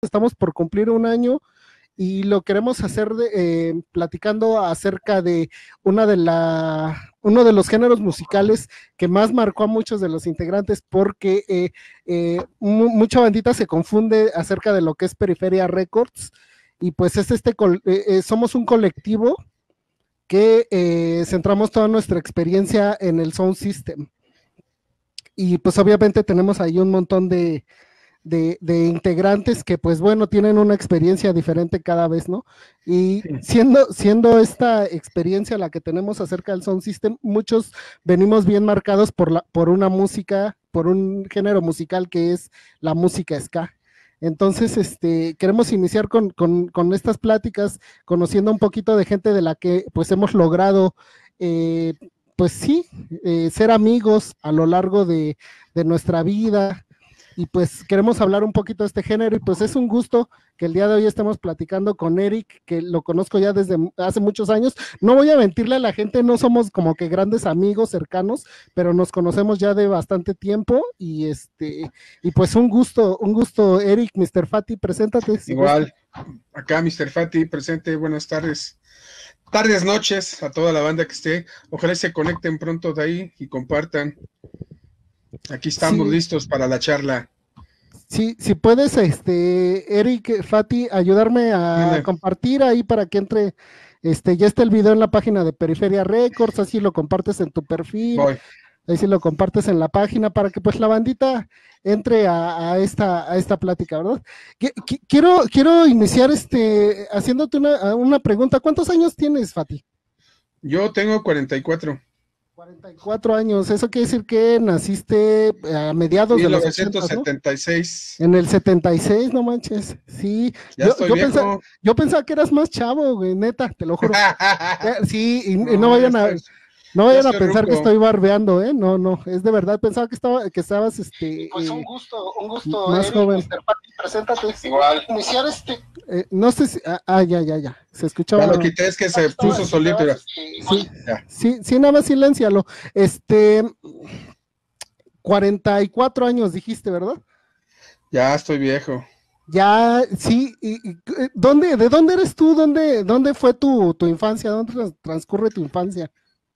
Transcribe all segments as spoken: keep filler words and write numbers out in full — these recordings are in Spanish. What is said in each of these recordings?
estamos por cumplir un año y lo queremos hacer de, eh, platicando acerca de una de la, uno de los géneros musicales que más marcó a muchos de los integrantes, porque eh, eh, mucha bandita se confunde acerca de lo que es Periferia Records, y pues es este, eh, somos un colectivo que eh, centramos toda nuestra experiencia en el sound system. Y pues obviamente tenemos ahí un montón de, de, de integrantes que pues bueno, tienen una experiencia diferente cada vez, ¿no? Y siendo, siendo esta experiencia la que tenemos acerca del sound system, muchos venimos bien marcados por, la, por una música, por un género musical que es la música ska. Entonces, este, queremos iniciar con, con, con estas pláticas, conociendo un poquito de gente de la que pues hemos logrado, eh, pues sí, eh, ser amigos a lo largo de, de nuestra vida, y pues queremos hablar un poquito de este género, y pues es un gusto que el día de hoy estemos platicando con Eric, que lo conozco ya desde hace muchos años. No voy a mentirle a la gente, no somos como que grandes amigos cercanos, pero nos conocemos ya de bastante tiempo, y este, y pues un gusto, un gusto, Eric. mister Fati, preséntate. Igual, acá mister Fati, presente, buenas tardes. Tardes, noches, a toda la banda que esté. Ojalá se conecten pronto de ahí y compartan. Aquí estamos sí. listos para la charla. Sí, si puedes, este, Eric, Fati, ayudarme a Dale. compartir ahí para que entre, este, ya está el video en la página de Periferia Records, así lo compartes en tu perfil, Voy. ahí sí lo compartes en la página para que pues la bandita entre a, a esta, a esta plática, ¿verdad? Quiero, quiero iniciar este, haciéndote una, una pregunta. ¿Cuántos años tienes, Fati? Yo tengo cuarenta y cuatro. cuarenta y cuatro años, eso quiere decir que naciste a mediados de los mil novecientos setenta y seis, ¿no? En el setenta y seis, no manches, sí. Ya yo, estoy yo, viejo. Pensaba, yo pensaba que eras más chavo, güey, neta, te lo juro. Sí, y no, y no vayan a... Estoy... No vayan a pensar ruco. que estoy barbeando, ¿eh? No, no, es de verdad, pensaba que estaba, que estabas, este... Pues un gusto, un gusto, más Eric, joven. mister Pati, preséntate. Igual. Iniciar este... Eh, no sé si... Ah, ya, ya, ya, se escuchaba... Ya lo quité, es que se puso solito. Sí, sí, sí, nada más siléncialo. Este... cuarenta y cuatro años dijiste, ¿verdad? Ya estoy viejo. Ya, sí, y, y, ¿dónde, ¿de dónde eres tú? ¿Dónde, dónde fue tu, tu infancia? ¿Dónde transcurre tu infancia?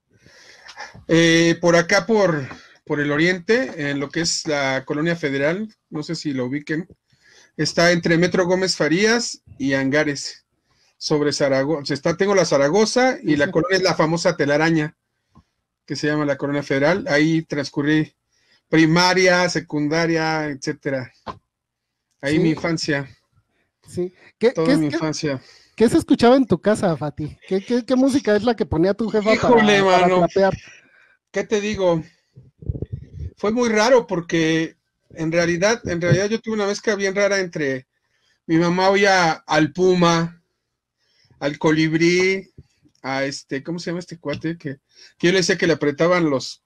Eh, por acá, por, por el oriente, en lo que es la Colonia Federal, no sé si lo ubiquen, está entre Metro Gómez Farías y Angares, sobre Zaragoza. Está, tengo la Zaragoza y la colonia es la famosa Telaraña, que se llama la Colonia Federal. Ahí transcurrí primaria, secundaria, etcétera. Ahí sí. mi infancia. Sí. ¿Qué, Toda ¿qué, mi qué, infancia. ¿Qué se escuchaba en tu casa, Fati? ¿Qué, qué, qué música es la que ponía tu jefa Híjole, para, mano. para trapear? ¿Qué te digo? Fue muy raro porque en realidad, en realidad yo tuve una mezcla bien rara entre mi mamá oía al Puma, al Colibrí, a este, ¿cómo se llama este cuate? Que, que yo le decía que le apretaban los,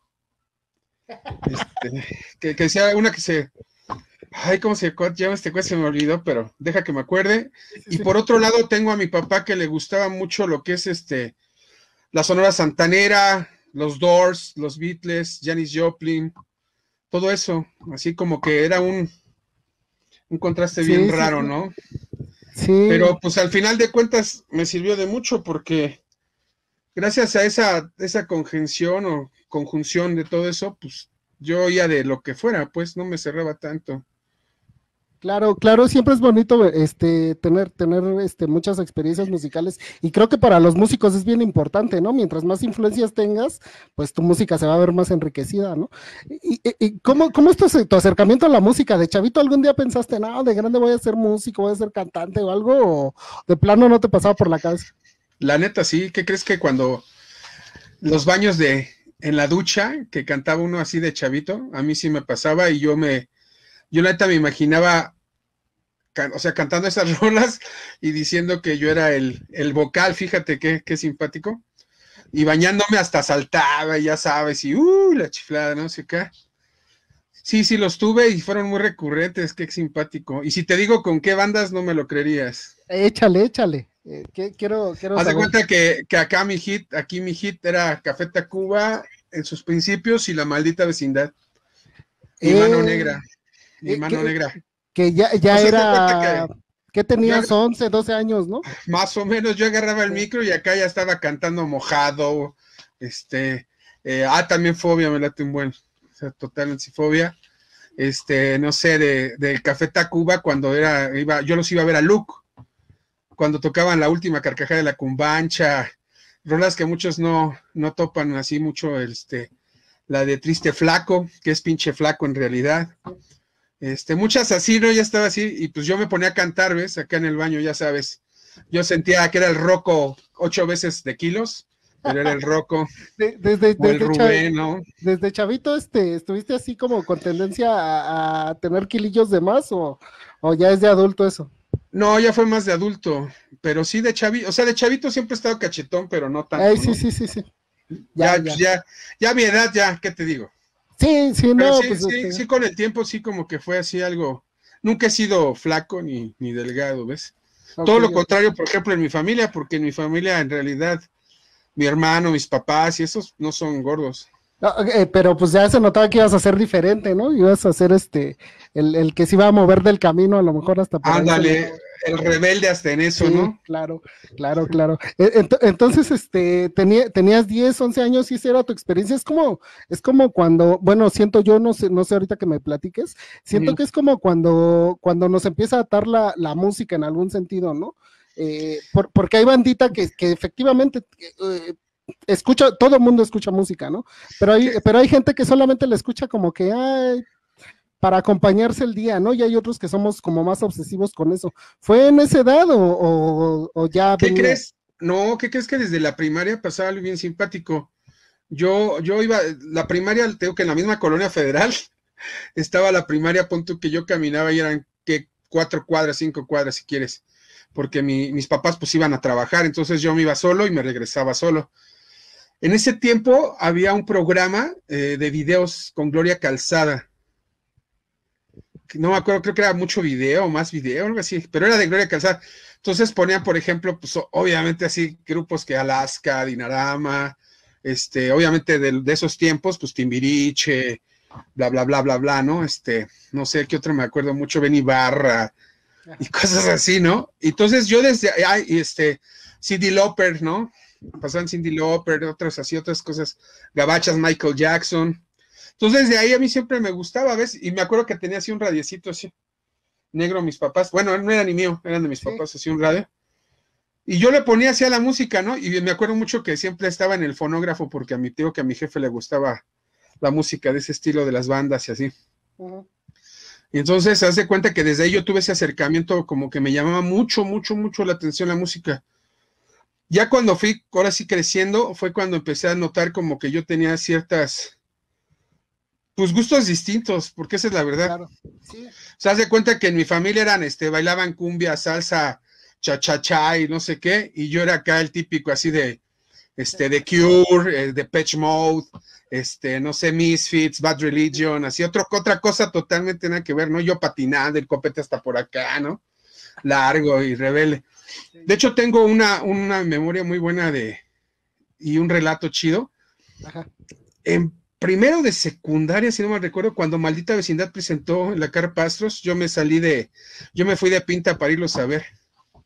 este, que, que decía una que se, ay, ¿cómo se llama este cuate? Se me olvidó, pero deja que me acuerde. Y por otro lado tengo a mi papá que le gustaba mucho lo que es este, la Sonora Santanera, los Doors, los Beatles, Janis Joplin, todo eso, así como que era un, un contraste sí, bien sí, raro, sí. ¿no? Sí. Pero pues al final de cuentas me sirvió de mucho porque gracias a esa, esa conjunción o conjunción de todo eso, pues yo oía de lo que fuera, pues no me cerraba tanto. Claro, claro, siempre es bonito este tener, tener este, muchas experiencias musicales, y creo que para los músicos es bien importante, ¿no? Mientras más influencias tengas, pues tu música se va a ver más enriquecida, ¿no? ¿Y, y, y cómo, cómo es tu, tu acercamiento a la música? ¿De chavito algún día pensaste, no, de grande voy a ser músico, voy a ser cantante o algo, o de plano no te pasaba por la cabeza? La neta, sí. ¿Qué crees que cuando los baños de en la ducha, que cantaba uno así de chavito, a mí sí me pasaba y yo me, yo la neta me imaginaba, o sea, cantando esas rolas y diciendo que yo era el, el vocal, fíjate qué, qué simpático, y bañándome hasta saltaba, ya sabes, y uh, la chiflada, no sé qué. Sí, sí, los tuve y fueron muy recurrentes, qué simpático. Y si te digo con qué bandas, no me lo creerías. Échale, échale. Eh, ¿qué, quiero, quiero Haz de saber. cuenta que, que acá mi hit, aquí mi hit era Café Tacuba en sus principios y La Maldita Vecindad. Mi eh, mano negra. Mi eh, mano que, negra. Que ya, ya o sea, era. Que, ¿Qué tenías? Yo, once, doce años, ¿no? Más o menos, yo agarraba el micro y acá ya estaba cantando Mojado, este, eh, ah, también Fobia, me late un buen, o sea, total Encifobia, este, no sé, de, de Café Tacuba, cuando era, iba, yo los iba a ver a Luke, cuando tocaban La Última Carcajada de la Cumbancha, rolas que muchos no, no topan así mucho, este, la de Triste Flaco, que es pinche flaco en realidad, este, muchas así, ¿no? Ya estaba así, y pues yo me ponía a cantar, ¿ves? Acá en el baño, ya sabes, yo sentía que era el Rocco ocho veces de kilos, pero era el Rocco, de, desde, o el desde Rubén, chav ¿no? Desde chavito, este, ¿estuviste así como con tendencia a, a tener kilillos de más, o, o ya es de adulto eso? No, ya fue más de adulto, pero sí de chavito, o sea, de chavito siempre he estado cachetón, pero no tanto, Ay, sí, ¿no? sí, sí, sí. Ya, ya, ya, ya, ya mi edad, ya, ¿qué te digo? Sí, sí, Pero no, sí, pues sí, este... sí, con el tiempo sí como que fue así algo, nunca he sido flaco ni, ni delgado, ¿ves? Okay, Todo lo okay. contrario, por ejemplo, en mi familia, porque en mi familia en realidad, mi hermano, mis papás y esos no son gordos. No, eh, pero pues ya se notaba que ibas a ser diferente, ¿no? Ibas a ser este, el, el que se iba a mover del camino, a lo mejor hasta por Ándale, ahí. el rebelde hasta en eso, Sí, ¿no? claro, claro, claro. Ent entonces, este, tenía, tenías diez, once años y esa era tu experiencia. Es como, es como cuando, bueno, siento yo, no sé, no sé ahorita que me platiques, siento Uh-huh. que es como cuando, cuando nos empieza a atar la, la música en algún sentido, ¿no? Eh, por, porque hay bandita que, que efectivamente eh, escucha, todo el mundo escucha música, ¿no? Pero hay, pero hay gente que solamente la escucha como que, ay, para acompañarse el día, ¿no? Y hay otros que somos como más obsesivos con eso. ¿Fue en esa edad o, o, o ya ¿Qué venía? crees? No, ¿qué crees que desde la primaria pasaba algo bien simpático? Yo, yo iba, la primaria, tengo que en la misma colonia federal, estaba la primaria, punto que yo caminaba y eran que cuatro cuadras, cinco cuadras si quieres, porque mi, mis papás pues iban a trabajar, entonces yo me iba solo y me regresaba solo. En ese tiempo había un programa eh, de videos con Gloria Calzada. No me acuerdo, creo que era mucho video, más video, algo así, pero era de Gloria Calzada. Entonces ponían, por ejemplo, pues obviamente así grupos que Alaska, Dinarama, este, obviamente de, de esos tiempos, pues Timbiriche, bla, bla, bla, bla, bla, ¿no? Este, no sé qué otro me acuerdo mucho, Ben Ibarra y cosas así, ¿no? Entonces yo desde, ay, este, Cyndi Lauper, ¿no? Pasaban Cyndi Lauper, otras así, otras cosas, gabachas, Michael Jackson. Entonces de ahí a mí siempre me gustaba, ¿ves? Y me acuerdo que tenía así un radiecito así, negro mis papás, bueno, no era ni mío, eran de mis sí. papás, así un radio. Y yo le ponía así a la música, ¿no? Y me acuerdo mucho que siempre estaba en el fonógrafo porque a mi tío, que a mi jefe le gustaba la música de ese estilo de las bandas y así. Uh-huh. Y entonces, haz de cuenta que desde ahí yo tuve ese acercamiento como que me llamaba mucho, mucho, mucho la atención la música. Ya cuando fui, ahora sí creciendo, fue cuando empecé a notar como que yo tenía ciertas, pues gustos distintos, porque esa es la verdad. Claro. Sí. O sea, haz de cuenta que en mi familia eran, este, bailaban cumbia, salsa, cha-cha-cha y no sé qué, y yo era acá el típico así de, este, de Cure, eh, de Depeche Mode, este, no sé, Misfits, Bad Religion, así otro, otra cosa totalmente nada que ver, ¿no? Yo patinando, el copete hasta por acá, ¿no? Largo y rebelde. De hecho, tengo una, una memoria muy buena de, y un relato chido. Ajá. En primero de secundaria, si no me recuerdo, cuando Maldita Vecindad presentó en la Carpa Astros, yo me salí de, yo me fui de pinta para irlos a ver.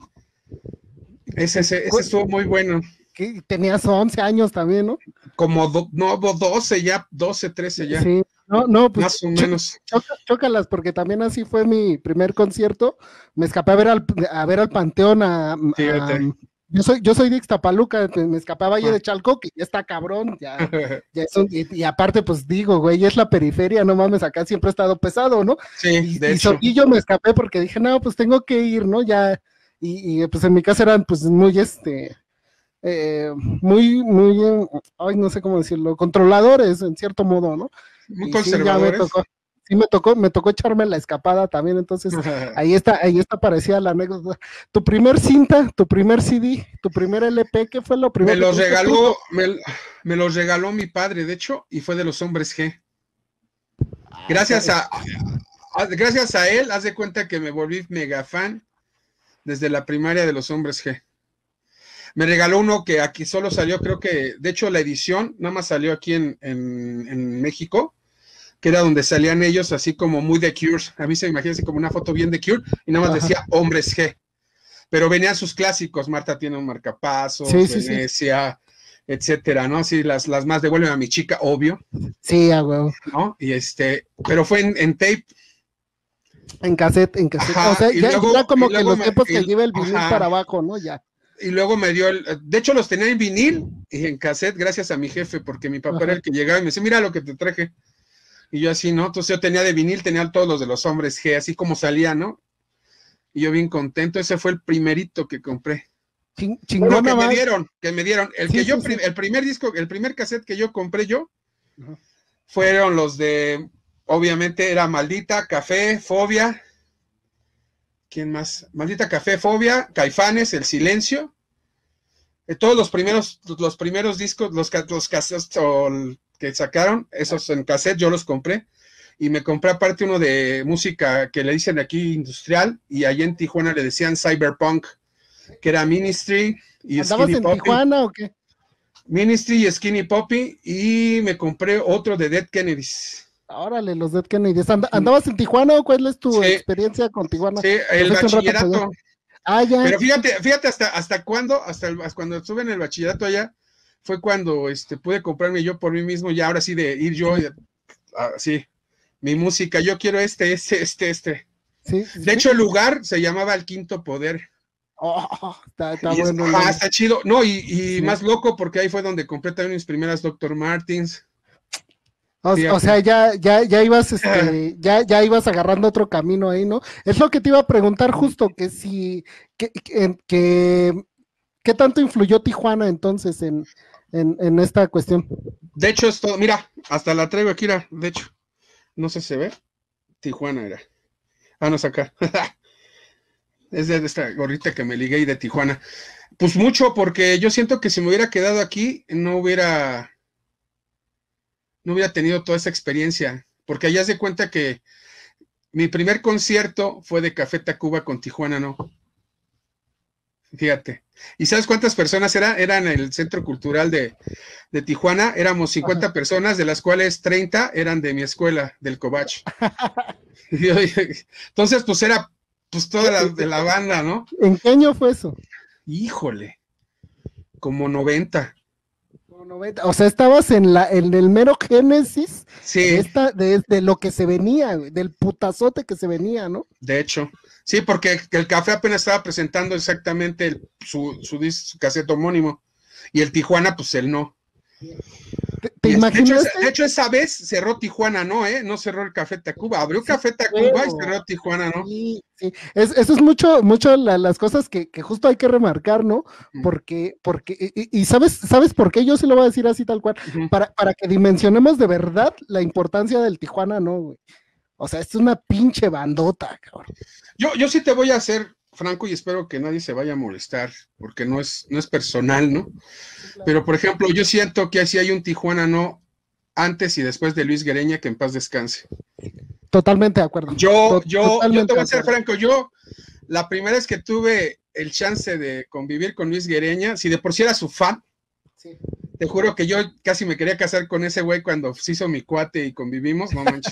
Ese, ese, ese estuvo muy bueno. ¿Qué? Tenías once años también, ¿no? Como do, no, doce ya, doce, trece ya. Sí, no, no, pues más o menos. Choca, chócalas, porque también así fue mi primer concierto. Me escapé a ver al, a ver al Panteón. A, a, yo soy, yo soy de Ixtapaluca, me escapaba allí ah. de Chalco, que ya está cabrón, ya, ya es un, y, y aparte, pues digo, güey, es la periferia, no mames, acá siempre he estado pesado, ¿no? Sí, y, de y, hecho. So, y yo me escapé porque dije, no, pues tengo que ir, ¿no? Ya, y, y pues en mi casa eran, pues, muy, este, eh, muy, muy, eh, ay, no sé cómo decirlo, controladores, en cierto modo, ¿no? Muy y conservadores. Sí, ya me tocó. Sí, me tocó, me tocó echarme la escapada también, entonces ahí está, ahí está parecida la anécdota. Tu primer cinta, tu primer C D, tu primer L P, ¿qué fue lo primero? Me los regaló, me, me los regaló mi padre, de hecho, y fue de los Hombres G. Gracias a, a, gracias a él, haz de cuenta que me volví mega fan desde la primaria de los Hombres G. Me regaló uno que aquí solo salió, creo que, de hecho la edición nada más salió aquí en, en, en México, que era donde salían ellos así como muy The Cure. A mí se me imagina así como una foto bien de Cure y nada más Ajá. decía Hombres G. pero venían sus clásicos, Marta tiene un marcapasos, Sí, sí, Venecia, sí, etcétera, ¿no? Sí, las, las más devuelven a mi chica, obvio. Sí, a huevo. ¿No? Y este, pero fue en, en tape. En cassette, en cassette. Ajá, O sea, y ya, luego, ya como y que luego los me, tiempos y, que lleva el vinil ajá, para abajo, ¿no? Ya. Y luego me dio el, de hecho los tenía en vinil y en cassette gracias a mi jefe, porque mi papá Ajá. era el que llegaba y me decía, mira lo que te traje. Y yo así, ¿no? Entonces yo tenía de vinil, tenía todos los de los hombres G, así como salía, ¿no? Y yo bien contento, ese fue el primerito que compré. Ching, chingona bueno, que más. me dieron, que me dieron. El sí, que sí, yo, sí. el primer disco, el primer cassette que yo compré yo, Ajá. fueron los de, obviamente era Maldita, Café, Fobia. ¿Quién más? Maldita Café, Fobia, Caifanes, El Silencio. Eh, todos los primeros, los primeros discos, los, los cassettes que sacaron, esos en cassette, yo los compré. Y me compré aparte uno de música que le dicen aquí industrial, y allá en Tijuana le decían cyberpunk, que era Ministry y ¿Andabas Skinny en Poppy. Tijuana o qué? Ministry y Skinny Poppy, y me compré otro de Dead Kennedys. Órale, los Dead Kennedys. And, ¿Andabas en Tijuana o cuál es tu sí. experiencia con Tijuana? Sí, el bachillerato. Ah, ya. Pero fíjate, fíjate hasta, hasta cuándo, hasta, el, hasta cuando estuve en el bachillerato allá, fue cuando este, pude comprarme yo por mí mismo, ya ahora sí de ir yo, así, mi música, yo quiero este, este, este, este. Sí, de sí. hecho, el lugar se llamaba El Quinto Poder. Oh, está, está y bueno. Es, ah, está chido. No, y, y sí. más loco porque ahí fue donde compré también mis primeras doctor Martens. O, o sea, ya, ya, ya ibas, este, ya, ya ibas agarrando otro camino ahí, ¿no? Es lo que te iba a preguntar justo, que si, que, que, que ¿qué tanto influyó Tijuana entonces en, en, en esta cuestión? De hecho, es todo, mira, hasta la traigo aquí, de hecho, no sé si se ve, Tijuana era. Ah, no, es acá. Es de esta gorrita que me ligué y de Tijuana. Pues mucho, porque yo siento que si me hubiera quedado aquí, no hubiera... no hubiera tenido toda esa experiencia, porque allá se cuenta que mi primer concierto fue de Café Tacuba con Tijuana, ¿no? Fíjate. ¿Y sabes cuántas personas era? Eran en el Centro Cultural de, de Tijuana, éramos cincuenta Ajá. personas, de las cuales treinta eran de mi escuela, del Cobach. Entonces, pues era pues toda la, de la banda, ¿no? ¿En qué año fue eso? Híjole, como noventa. O sea, estabas en la en el mero génesis sí. de, esta, de, de lo que se venía, del putazote que se venía, ¿no? De hecho, sí, porque el Café apenas estaba presentando exactamente el, su, su, su cassette homónimo, y el Tijuana, pues él no. ¿Te, te imaginas? De hecho, de hecho, esa vez cerró Tijuana, ¿no? ¿Eh? No cerró el Café Tacuba, abrió sí, Café Tacuba bueno. y cerró Tijuana, ¿no? Sí, sí. Es, eso es mucho, mucho la, las cosas que, que justo hay que remarcar, ¿no? Uh -huh. Porque, porque, y, y sabes, ¿sabes por qué? Yo sí lo voy a decir así tal cual, uh -huh. para, para que dimensionemos de verdad la importancia del Tijuana, ¿no, güey? O sea, es una pinche bandota, cabrón. Yo, yo sí te voy a hacer franco y espero que nadie se vaya a molestar, porque no es, no es personal, ¿no? Claro. Pero, por ejemplo, yo siento que así hay un Tijuana, ¿no? Antes y después de Luis Guereña, que en paz descanse. Totalmente de acuerdo. Yo, yo, yo te voy a ser franco, yo, la primera vez que tuve el chance de convivir con Luis Guereña, si de por sí era su fan, sí. Te juro que yo casi me quería casar con ese güey cuando se hizo mi cuate y convivimos, no manches.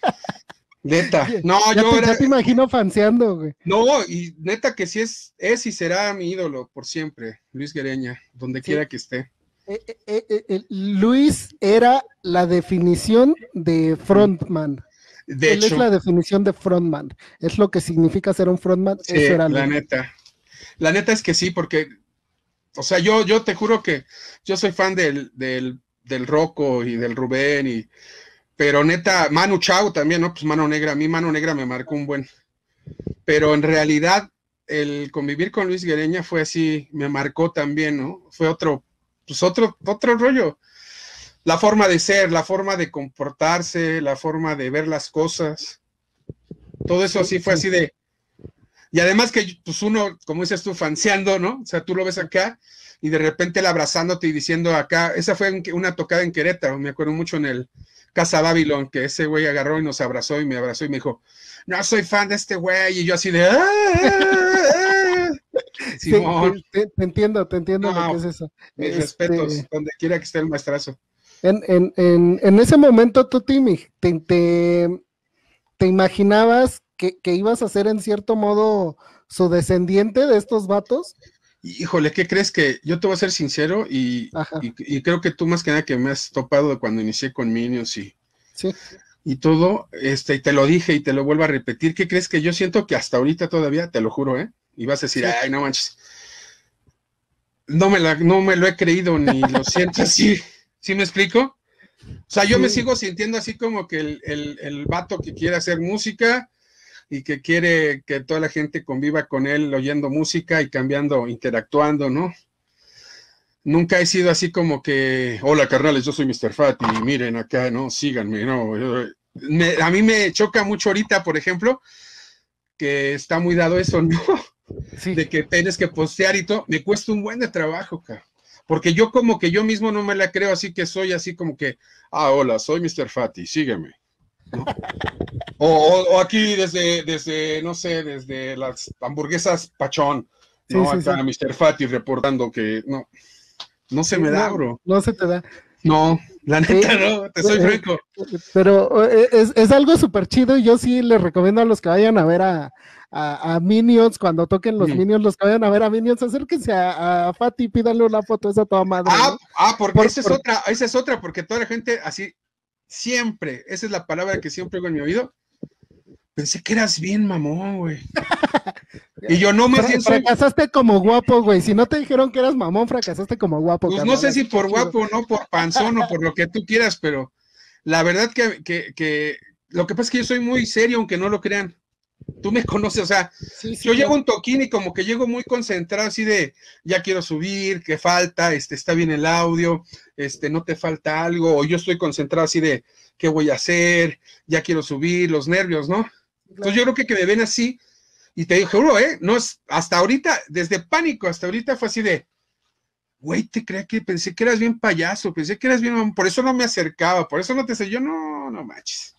Neta, no, ya yo te, era... Ya te imagino fanseando, güey. No, y neta que sí es, es y será mi ídolo por siempre, Luis Guereña, donde sí. quiera que esté. Eh, eh, eh, eh, Luis era la definición de frontman. De Él hecho, es la definición de frontman. Es lo que significa ser un frontman. Sí, Eso era la Luis. neta. La neta es que sí, porque, o sea, yo, yo te juro que yo soy fan del, del, del Rocco y del Rubén y... Pero neta, Manu Chao también, ¿no? Pues Mano Negra, a mí Mano Negra me marcó un buen. Pero en realidad, el convivir con Luis Guereña fue así, me marcó también, ¿no? Fue otro, pues otro, otro rollo. La forma de ser, la forma de comportarse, la forma de ver las cosas. Todo eso así fue así de. Y además que, pues uno, como dices tú, fanseando, ¿no? O sea, tú lo ves acá y de repente él abrazándote y diciendo acá, esa fue una tocada en Querétaro, me acuerdo mucho en el Casa Babylon, que ese güey agarró y nos abrazó y me abrazó y me dijo, no soy fan de este güey, y yo así de ¡ah! ¡ah! Sí, te, te entiendo, te entiendo no, lo que es eso. Mis este... respetos, donde quiera que esté el maestrazo. En, en, en, en ese momento tú te, te, te, te imaginabas que, que ibas a ser en cierto modo su descendiente de estos vatos. Híjole, ¿qué crees? Que yo te voy a ser sincero y, y, y creo que tú más que nada que me has topado cuando inicié con Minions y, sí. y todo, este, y te lo dije y te lo vuelvo a repetir, ¿qué crees? Que yo siento que hasta ahorita todavía, te lo juro, ¿eh? Y vas a decir, sí. Ay, no manches, no me, la, no me lo he creído ni lo siento así, ¿sí me explico? O sea, yo sí. me sigo sintiendo así como que el, el, el vato que quiere hacer música y que quiere que toda la gente conviva con él oyendo música y cambiando, interactuando, ¿no? Nunca he sido así como que, hola carnales, yo soy mister Fat y miren acá, ¿no? Síganme, ¿no? Me, a mí me choca mucho ahorita, por ejemplo, que está muy dado eso, ¿no? Sí. De que tienes que postear y todo, me cuesta un buen de trabajo, cara. Porque yo como que yo mismo no me la creo, así que soy así como que, ah, hola, soy mister Fatty, sígueme, ¿no? O, o, o aquí desde, desde, no sé, desde las hamburguesas Pachón, ¿no? Sí, sí, acá sí. mister Fatty reportando que no, no se sí, me da, no, bro. No se te da. No, la neta sí, no, te soy eh, franco. Pero es, es algo súper chido y yo sí les recomiendo a los que vayan a ver a, a, a Minions, cuando toquen los mm. Minions, los que vayan a ver a Minions, acérquense a, a Fatty, pídanle una foto, esa toda madre. Ah, ¿no? ah porque por, esa es por... otra, esa es otra, porque toda la gente así, siempre, esa es la palabra que siempre oigo en mi oído, pensé que eras bien mamón, güey. Y yo no más bien soy... Fracasaste como guapo, güey. Si no te dijeron que eras mamón, fracasaste como guapo. Pues carnal. no sé si por guapo, no por panzón o por lo que tú quieras, pero la verdad que, que, que lo que pasa es que yo soy muy serio, aunque no lo crean. Tú me conoces, o sea, sí, sí, yo claro. llego un toquín y como que llego muy concentrado, así de, ya quiero subir, ¿qué falta? Este, está bien el audio, este, no te falta algo, o yo estoy concentrado así de, ¿qué voy a hacer? Ya quiero subir, los nervios, ¿no? Claro. Entonces yo creo que que me ven así, y te digo, juro, ¿eh? No es, hasta ahorita, desde Pánico hasta ahorita fue así de, güey, te creía que pensé que eras bien payaso, pensé que eras bien, por eso no me acercaba, por eso no te sé, yo no, no manches.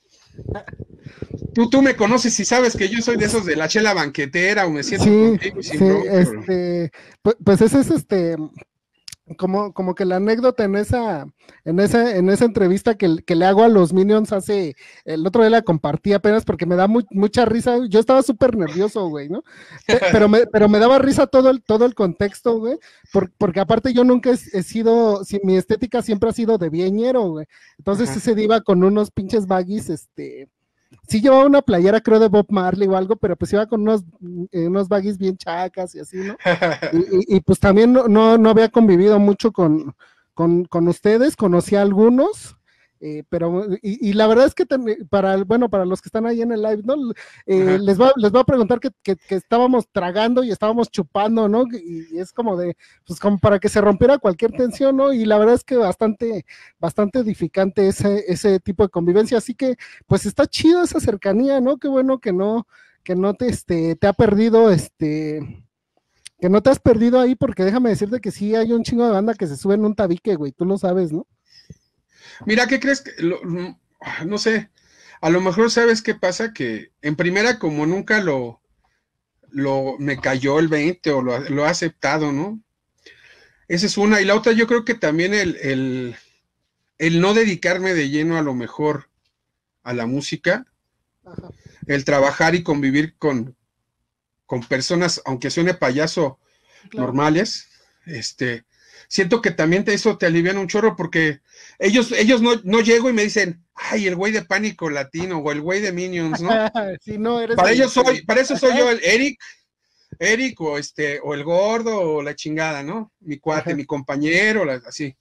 Tú, tú me conoces y sabes que yo soy de esos de la chela banquetera o me siento sí, contigo y sin sí, bronca, este, pues, pues ese es este, como, como que la anécdota en esa, en esa, en esa entrevista que, que le hago a los Minions hace, el otro día la compartí apenas porque me da muy, mucha risa, yo estaba súper nervioso, güey, ¿no? Pero me, pero me daba risa todo el, todo el contexto, güey, por, porque aparte yo nunca he, he sido, si, mi estética siempre ha sido de vieñero, güey, entonces Ajá. ese iba con unos pinches baggies, este, sí llevaba una playera, creo, de Bob Marley o algo, pero pues iba con unos, eh, unos baggies bien chacas y así, ¿no? Y, y, y pues también no, no, no había convivido mucho con, con, con ustedes, conocí a algunos, eh, pero, y, y la verdad es que ten, para, bueno, para los que están ahí en el live, ¿no? Eh, les, va, les voy a preguntar que, que, que estábamos tragando y estábamos chupando, ¿no? Y, y es como de, pues como para que se rompiera cualquier tensión, ¿no? Y la verdad es que bastante, bastante edificante ese, ese tipo de convivencia, así que, pues está chido esa cercanía, ¿no? Qué bueno que no, que no te, este, te ha perdido, este... que no te has perdido ahí, porque déjame decirte que sí hay un chingo de banda que se sube en un tabique, güey, tú lo sabes, ¿no? Mira, ¿qué crees? Que lo, no sé, a lo mejor sabes qué pasa, que en primera como nunca lo, lo me cayó el veinte o lo, lo he aceptado, ¿no? Esa es una, y la otra yo creo que también el, el, el no dedicarme de lleno a lo mejor a la música, Ajá. el trabajar y convivir con, con personas, aunque suene payaso, claro. normales, este, siento que también te, eso te alivian un chorro, porque ellos, ellos no, no llego y me dicen, ay, el güey de Pánico Latino, o el güey de Minions, ¿no? sí, no eres para ellos soy, para eso soy yo el Eric, Eric, o este, o el gordo, o la chingada, ¿no? Mi cuate, Ajá. mi compañero, la, así.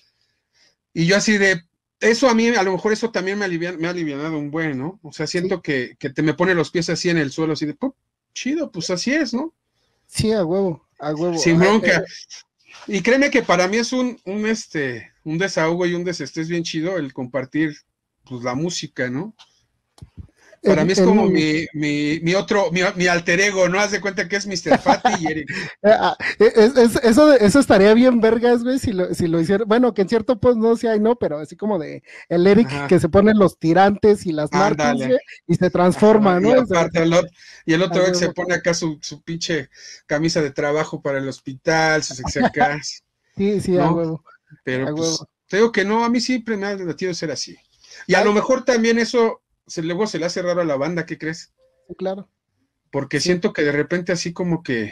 Y yo así de, eso a mí, a lo mejor eso también me, alivian, me ha alivianado un buen, ¿no? O sea, siento sí. que, que te me pone los pies así en el suelo, así de, ¡pum! Chido, pues así es, ¿no? Sí, a huevo, a huevo. Sin bronca. Y créeme que para mí es un, un, este, un desahogo y un desestrés bien chido el compartir, pues, la música, ¿no? Para en, mí es como en... mi, mi, mi otro, mi, mi alter ego, ¿no? Haz de cuenta que es mister Fatty y Eric. es, es, eso, eso estaría bien vergas, güey, si lo, si lo hicieran, bueno, que en cierto pues no sé, hay no, pero así como de el Eric Ajá. que se pone los tirantes y las marcas, güey, y se transforma, Ajá, ¿no? Y, aparte, el otro, y el otro güey que se pone acá su, su pinche camisa de trabajo para el hospital, sus exacas. sí, sí, ¿no? a huevo. Pero a pues, huevo. te digo que no, a mí siempre me ha latido ser así. Y a Ay. lo mejor también eso, se, luego se le hace raro a la banda, ¿qué crees? Sí, claro. porque Sí. siento que de repente así como que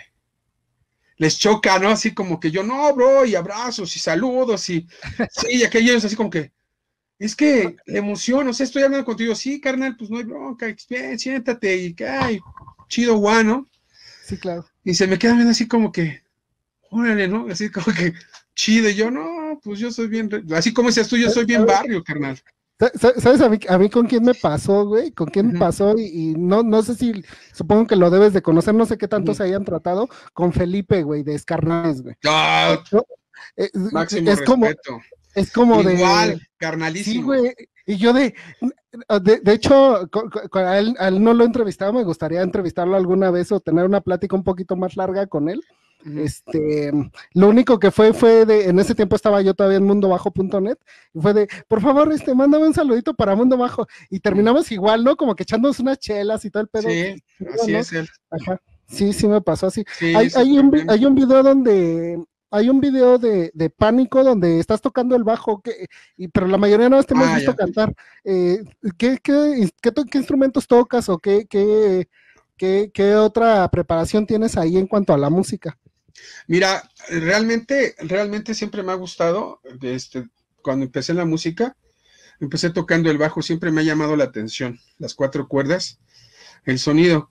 les choca, ¿no? Así como que yo, no, bro, y abrazos y saludos y sí, y aquellos así como que, es que la emoción, o sea, estoy hablando contigo, sí, carnal, pues no hay bronca, bien, siéntate y que, ay, chido, guano. Sí, claro. Y se me quedan viendo así como que, órale, ¿no? Así como que chido, y yo, no, pues yo soy bien, así como dices tú, yo soy bien barrio, carnal. ¿Sabes a mí, a mí con quién me pasó, güey? ¿Con quién me Uh-huh. pasó? Y, y no, no sé si, supongo que lo debes de conocer, no sé qué tanto Uh-huh. se hayan tratado, con Felipe, güey, de Escarnales, güey. Oh, es, máximo es como, respeto. es como Igual, de, sí, carnalísimo. güey, y yo de, de, de hecho, con, con, a, él, a él no lo he entrevistado, me gustaría entrevistarlo alguna vez o tener una plática un poquito más larga con él. Uh-huh. Este, lo único que fue, fue de, en ese tiempo estaba yo todavía en mundo bajo punto net, y fue de, por favor, este, mándame un saludito para Mundo Bajo, y terminamos uh-huh. igual, ¿no? Como que echándonos unas chelas y todo el pedo. Sí, así ¿no? es él. Ajá, sí, sí me pasó así. Sí, hay, hay, un, hay un video donde, hay un video de, de Pánico donde estás tocando el bajo, que, y, pero la mayoría no te hemos ah, visto ya. cantar. Eh, ¿qué, qué, qué, ¿Qué instrumentos tocas o qué, qué, qué, qué otra preparación tienes ahí en cuanto a la música? Mira, realmente, realmente siempre me ha gustado, este, cuando empecé en la música, empecé tocando el bajo, siempre me ha llamado la atención, las cuatro cuerdas, el sonido.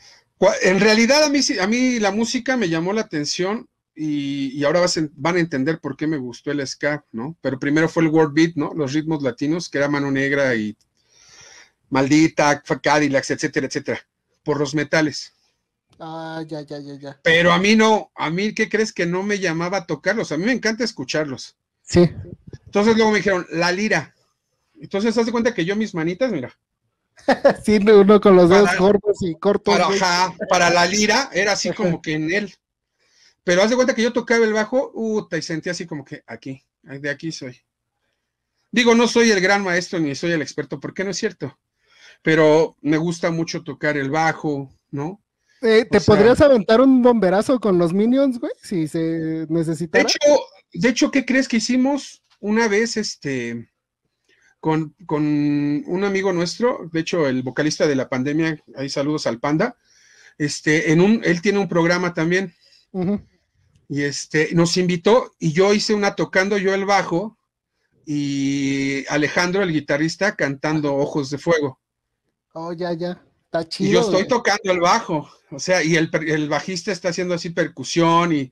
En realidad a mí, a mí la música me llamó la atención y, y ahora vas a, van a entender por qué me gustó el ska, ¿no? Pero primero fue el world beat, ¿no? Los ritmos latinos, que era Mano Negra y Maldita, Cadillacs, etcétera, etcétera, por los metales. Ah, ya, ya, ya, ya. Pero a mí no, a mí, ¿qué crees que no me llamaba a tocarlos? A mí me encanta escucharlos. Sí. Entonces luego me dijeron, la lira. Entonces, haz de cuenta que yo mis manitas, mira. Sí, uno con los dedos cortos y cortos. Para, ajá, para la lira era así ajá. como que en él. Pero haz de cuenta que yo tocaba el bajo, uh, y sentía así como que aquí, de aquí soy. Digo, no soy el gran maestro ni soy el experto, porque no es cierto. Pero me gusta mucho tocar el bajo, ¿no? Eh, ¿Te o podrías sea, aventar un bomberazo con los Minions, güey? Si se necesitara. De hecho, de hecho, ¿qué crees que hicimos una vez, este, con, con un amigo nuestro, de hecho, el vocalista de La Pandemia, ahí saludos al Panda, este, en un, él tiene un programa también, uh-huh. y este, nos invitó, y yo hice una tocando yo el bajo, y Alejandro, el guitarrista, cantando Ojos de Fuego. Oh, ya, ya. Está chido, y yo estoy güey. tocando el bajo, o sea, y el, el bajista está haciendo así percusión y,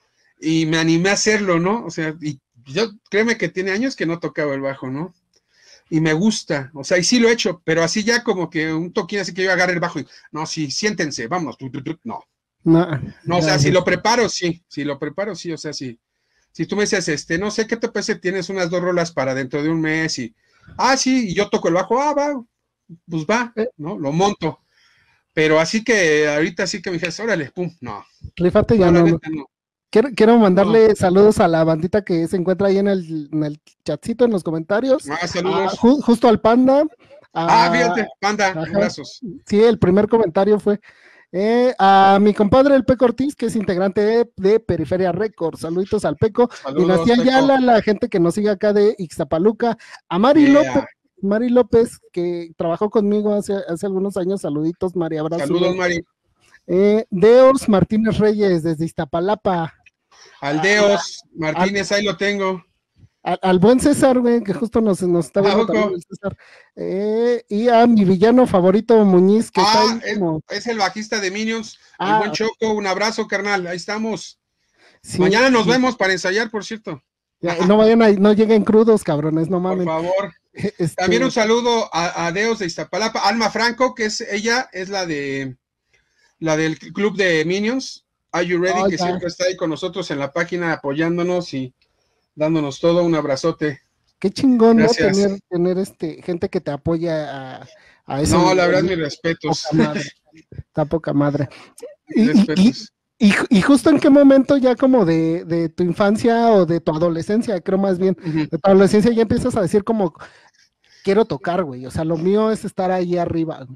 y me animé a hacerlo, ¿no? O sea, y yo, créeme que tiene años que no tocaba el bajo, ¿no? Y me gusta, o sea, y sí lo he hecho, pero así ya como que un toquín así que yo agarre el bajo y, no, sí, siéntense, vámonos, no. No, no o sea, si lo preparo, sí, si lo preparo, sí, o sea, sí. Si tú me dices, este, no sé qué te parece, tienes unas dos rolas para dentro de un mes y, ah, sí, y yo toco el bajo, ah, va, pues va, ¿no? Lo monto. Pero así que ahorita sí que me dijeras, órale, pum, no. Rífate ya, no, no. no. Quiero, quiero mandarle no. saludos a la bandita que se encuentra ahí en el, en el chatcito, en los comentarios. Ah, saludos. A, ju, justo al Panda. A, ah, fíjate, Panda, ajá, abrazos. Sí, el primer comentario fue eh, a mi compadre el Peco Ortiz, que es integrante de, de Periferia Records. Saluditos al Peco. Saludos, Dinastía Ayala, la gente que nos sigue acá de Ixtapaluca. A Mari yeah. López. Mari López, que trabajó conmigo hace, hace algunos años. Saluditos, Mari, abrazo. Saludos, Mari. Eh, Deors Martínez Reyes, desde Iztapalapa. Al Deos ah, Martínez, al, ahí lo tengo. Al, al buen César, güey, que justo nos, nos está viendo también el César. Eh, y a mi villano favorito, Muñiz, que ah, está ahí es, como... es el bajista de Minions, ah, el buen Choco. Un abrazo, carnal, ahí estamos. Sí, Mañana nos sí. vemos para ensayar, por cierto. Ya, no vayan a, no lleguen crudos, cabrones, no mames. Por favor. Este... También un saludo a, a Deos de Iztapalapa, Alma Franco, que es ella, es la de la del club de Minions. Are You Ready? Oh, que ya. Siempre está ahí con nosotros en la página apoyándonos y dándonos todo. Un abrazote. Qué chingón, ¿no? Tener, tener este, gente que te apoya a, a eso. No, la verdad, mis respetos. Poca madre. Está poca madre. Y, respetos. Y, y, y justo en qué momento ya como de, de tu infancia o de tu adolescencia, creo más bien, uh-huh. de tu adolescencia ya empiezas a decir como, quiero tocar, güey. O sea, lo mío es estar ahí arriba.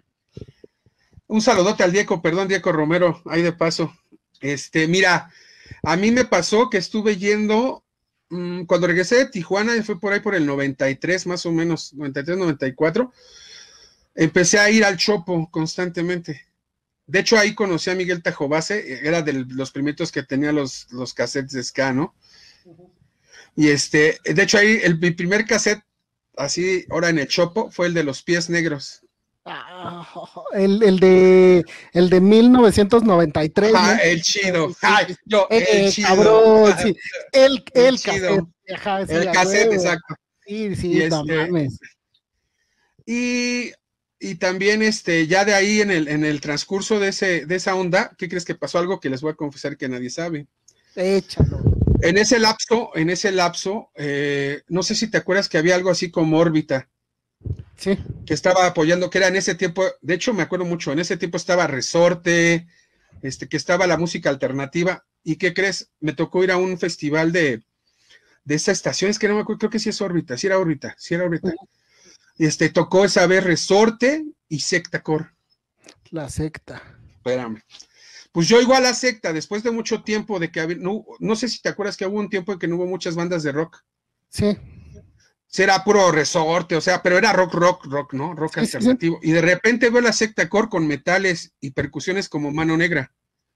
Un saludote al Diego, perdón, Diego Romero, ahí de paso. Este, mira, a mí me pasó que estuve yendo, mmm, cuando regresé de Tijuana, fue por ahí por el noventa y tres, más o menos, noventa y tres, noventa y cuatro, empecé a ir al Chopo constantemente. De hecho, ahí conocí a Miguel Tajobase, era de los primeros que tenía los, los cassettes de ska, ¿no? Uh-huh. Y este, de hecho, ahí el, mi primer cassette, así, ahora en el Chopo, fue el de Los Pies Negros. Ah, el, el de el de mil novecientos noventa y tres. Ah, ¿no? El chido. Ay, yo, eh, el chido. Cabrón, sí. El, el, el chido. cassette. Ajá, sí, el cassette, huevo. Exacto. Sí, sí, y no este, mames. Y, y también, este, ya de ahí en el, en el transcurso de, ese, de esa onda, ¿qué crees que pasó? Algo que les voy a confesar que nadie sabe. Échalo. En ese lapso, en ese lapso, eh, no sé si te acuerdas que había algo así como órbita. Sí. Que estaba apoyando, que era en ese tiempo, de hecho me acuerdo mucho, en ese tiempo estaba Resorte, este, que estaba la música alternativa, y ¿qué crees? Me tocó ir a un festival de, de esa estación, es que no me acuerdo, creo que sí es órbita, sí era órbita, sí era órbita. Uh-huh. Este, tocó esa vez Resorte y Secta Core. La secta. Espérame. Pues yo igual a Secta, después de mucho tiempo de que había, no, no sé si te acuerdas que hubo un tiempo en que no hubo muchas bandas de rock. Sí. Era puro Resorte, o sea, pero era rock, rock, rock, ¿no? Rock sí, alternativo. Sí, sí. Y de repente veo la Secta Core con metales y percusiones como Mano Negra.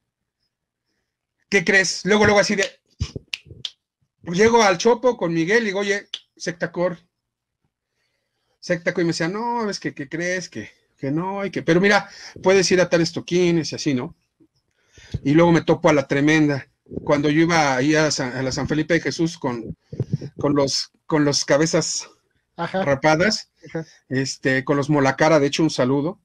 ¿Qué crees? Luego, luego así de... Pues llego al Chopo con Miguel y digo, oye, Secta Core. Secta Core, y me decía, no, es que, ¿qué crees? Que, que no, hay que... Pero mira, puedes ir a tales toquines y así, ¿no? Y luego me topo a La Tremenda. Cuando yo iba ahí a, San, a la San Felipe de Jesús con, con los... con los cabezas Ajá. rapadas, Ajá. este, con los Molacara, de hecho, un saludo.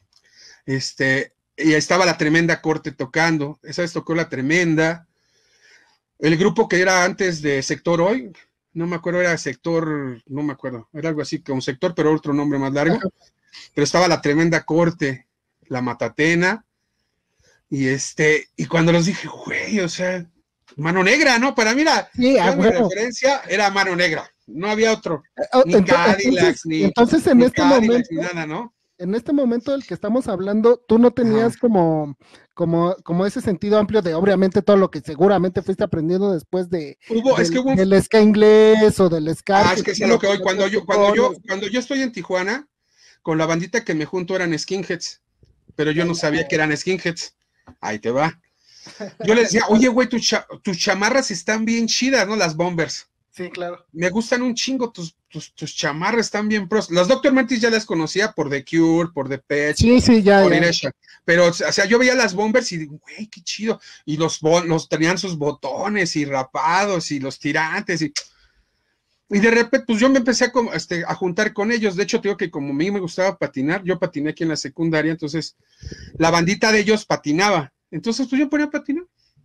Este, y estaba La Tremenda Corte tocando, esa vez tocó La Tremenda. El grupo que era antes de Sector Hoy, no me acuerdo, era Sector, no me acuerdo, era algo así como Sector, pero otro nombre más largo. Ajá. Pero estaba La Tremenda Corte, La Matatena, y este, y cuando los dije, güey, o sea, Mano Negra, ¿no? Para mí la, sí, mi bueno. referencia era Mano Negra, no había otro, oh, ni entonces, Cadillacs, ni, entonces en ni este Cadillacs, momento, ni nada, ¿no? En este momento del que estamos hablando, tú no tenías Ajá. como, como, como ese sentido amplio de obviamente todo lo que seguramente fuiste aprendiendo después de hubo, del, es que hubo un... del ska inglés o del ska. Ah, es que es lo que hoy, cuando yo, cuando yo, cuando yo estoy en Tijuana, con la bandita que me junto eran skinheads, pero yo no sabía que eran skinheads. Ahí te va. Yo les decía, oye, güey, tus, cha tus chamarras están bien chidas, ¿no? Las Bombers. Sí, claro. Me gustan un chingo tus, tus, tus chamarras, están bien pros. Los doctor Mantis ya las conocía por The Cure, por The Patch, sí, sí, ya, por ya. Inesha. Pero, o sea, yo veía las Bombers y digo, güey, qué chido. Y los, los tenían sus botones y rapados y los tirantes y... Y de repente, pues yo me empecé a, este, a juntar con ellos. De hecho, te digo que como a mí me gustaba patinar, yo patiné aquí en la secundaria, entonces la bandita de ellos patinaba. Entonces, pues yo ponía a patinar.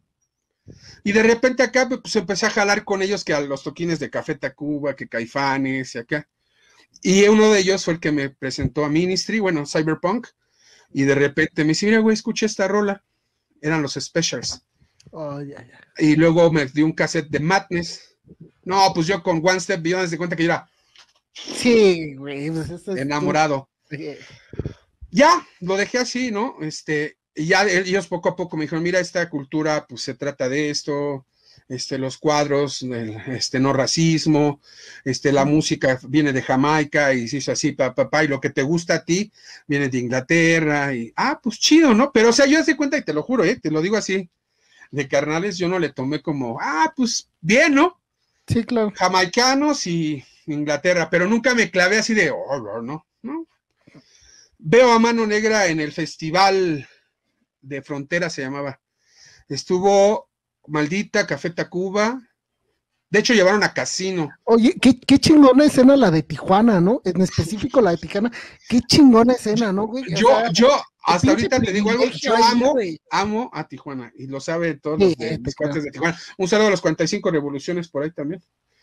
Y de repente acá, pues empecé a jalar con ellos que a los toquines de Café Tacuba, que Caifanes y acá. Y uno de ellos fue el que me presentó a Ministry, bueno, Cyberpunk. Y de repente me dice, mira, güey, escucha esta rola. Eran los Specials. Oh, ya, ya. Y luego me dio un cassette de Madness. No, pues yo con One Step Beyond de cuenta que yo era sí, güey, pues eso es enamorado. Tu... Ya, lo dejé así, ¿no? Este, y ya ellos poco a poco me dijeron, mira, esta cultura, pues se trata de esto, este, los cuadros, el, este, no racismo, este, la música viene de Jamaica, y se hizo así, papá, pa, pa, y lo que te gusta a ti viene de Inglaterra, y, ah, pues chido, ¿no? Pero, o sea, yo se cuenta, y te lo juro, ¿eh? Te lo digo así, de carnales, yo no le tomé como, ah, pues bien, ¿no? Sí, claro. Jamaicanos y Inglaterra, pero nunca me clavé así de, oh, no, no. Veo a Mano Negra en el festival de Frontera, se llamaba. Estuvo Maldita, Café Tacuba. De hecho, llevaron a Casino. Oye, qué, qué chingona escena la de Tijuana, ¿no? En específico la de Tijuana. Qué chingona escena, ¿no, güey? Yo, o sea, yo, hasta ahorita te digo algo, yo ahí, amo, güey. amo a Tijuana, y lo saben todos sí, los de mis cuates de Tijuana. Un saludo a los cuarenta y cinco revoluciones por ahí también.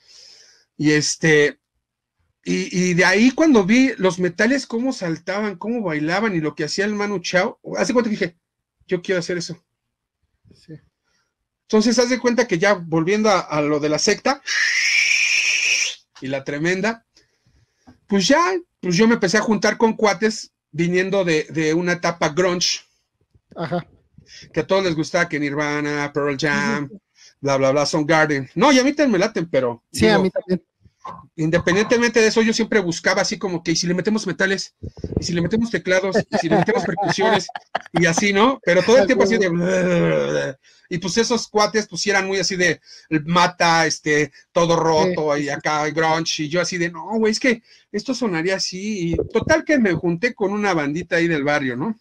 Y este, y, y de ahí cuando vi los metales, cómo saltaban, cómo bailaban, y lo que hacía el Manu Chao, hace cuenta que dije, yo quiero hacer eso. Sí. Entonces, haz de cuenta que ya volviendo a, a lo de la secta y La Tremenda, pues ya, pues yo me empecé a juntar con cuates viniendo de, de una etapa grunge. Ajá. Que a todos les gustaba, que Nirvana, Pearl Jam, bla, bla, bla, Soundgarden. No, y a mí también me laten, pero... Sí, digo, a mí también. independientemente de eso, yo siempre buscaba así como que, y si le metemos metales, y si le metemos teclados, y si le metemos percusiones, y así, ¿no? Pero todo el tiempo así de... Y pues esos cuates pues eran muy así de mata, este, todo roto, y acá grunge, y yo así de, no, güey, es que esto sonaría así, y total que me junté con una bandita ahí del barrio, ¿no?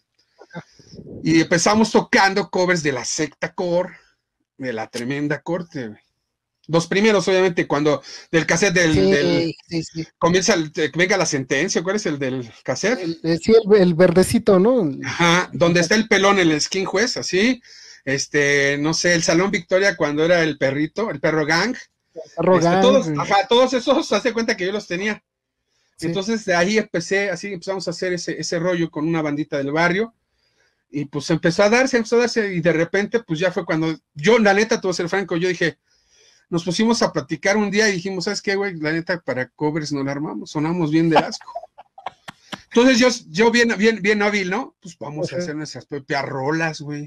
Y empezamos tocando covers de la secta core, de la tremenda corte, güey. Los primeros, obviamente, cuando del cassette del, Sí, del sí, sí. comienza el, venga la sentencia, ¿cuál es el del cassette? El, el, sí, el, el verdecito, ¿no? Ajá, donde está el pelón, el skin juez, así, este, no sé, el Salón Victoria cuando era el perrito, el perro gang, el perro este, gang todos, ajá, todos esos, hace cuenta que yo los tenía. Sí. Entonces de ahí empecé, así empezamos a hacer ese, ese rollo con una bandita del barrio. Y pues empezó a darse, empezó a darse, y de repente, pues ya fue cuando yo, la neta, te voy a ser franco, yo dije, nos pusimos a platicar un día y dijimos, ¿sabes qué, güey? La neta, para covers no la armamos, sonamos bien de asco. Entonces yo, yo bien, bien, bien hábil, ¿no? Pues vamos a hacer nuestras propias rolas, güey.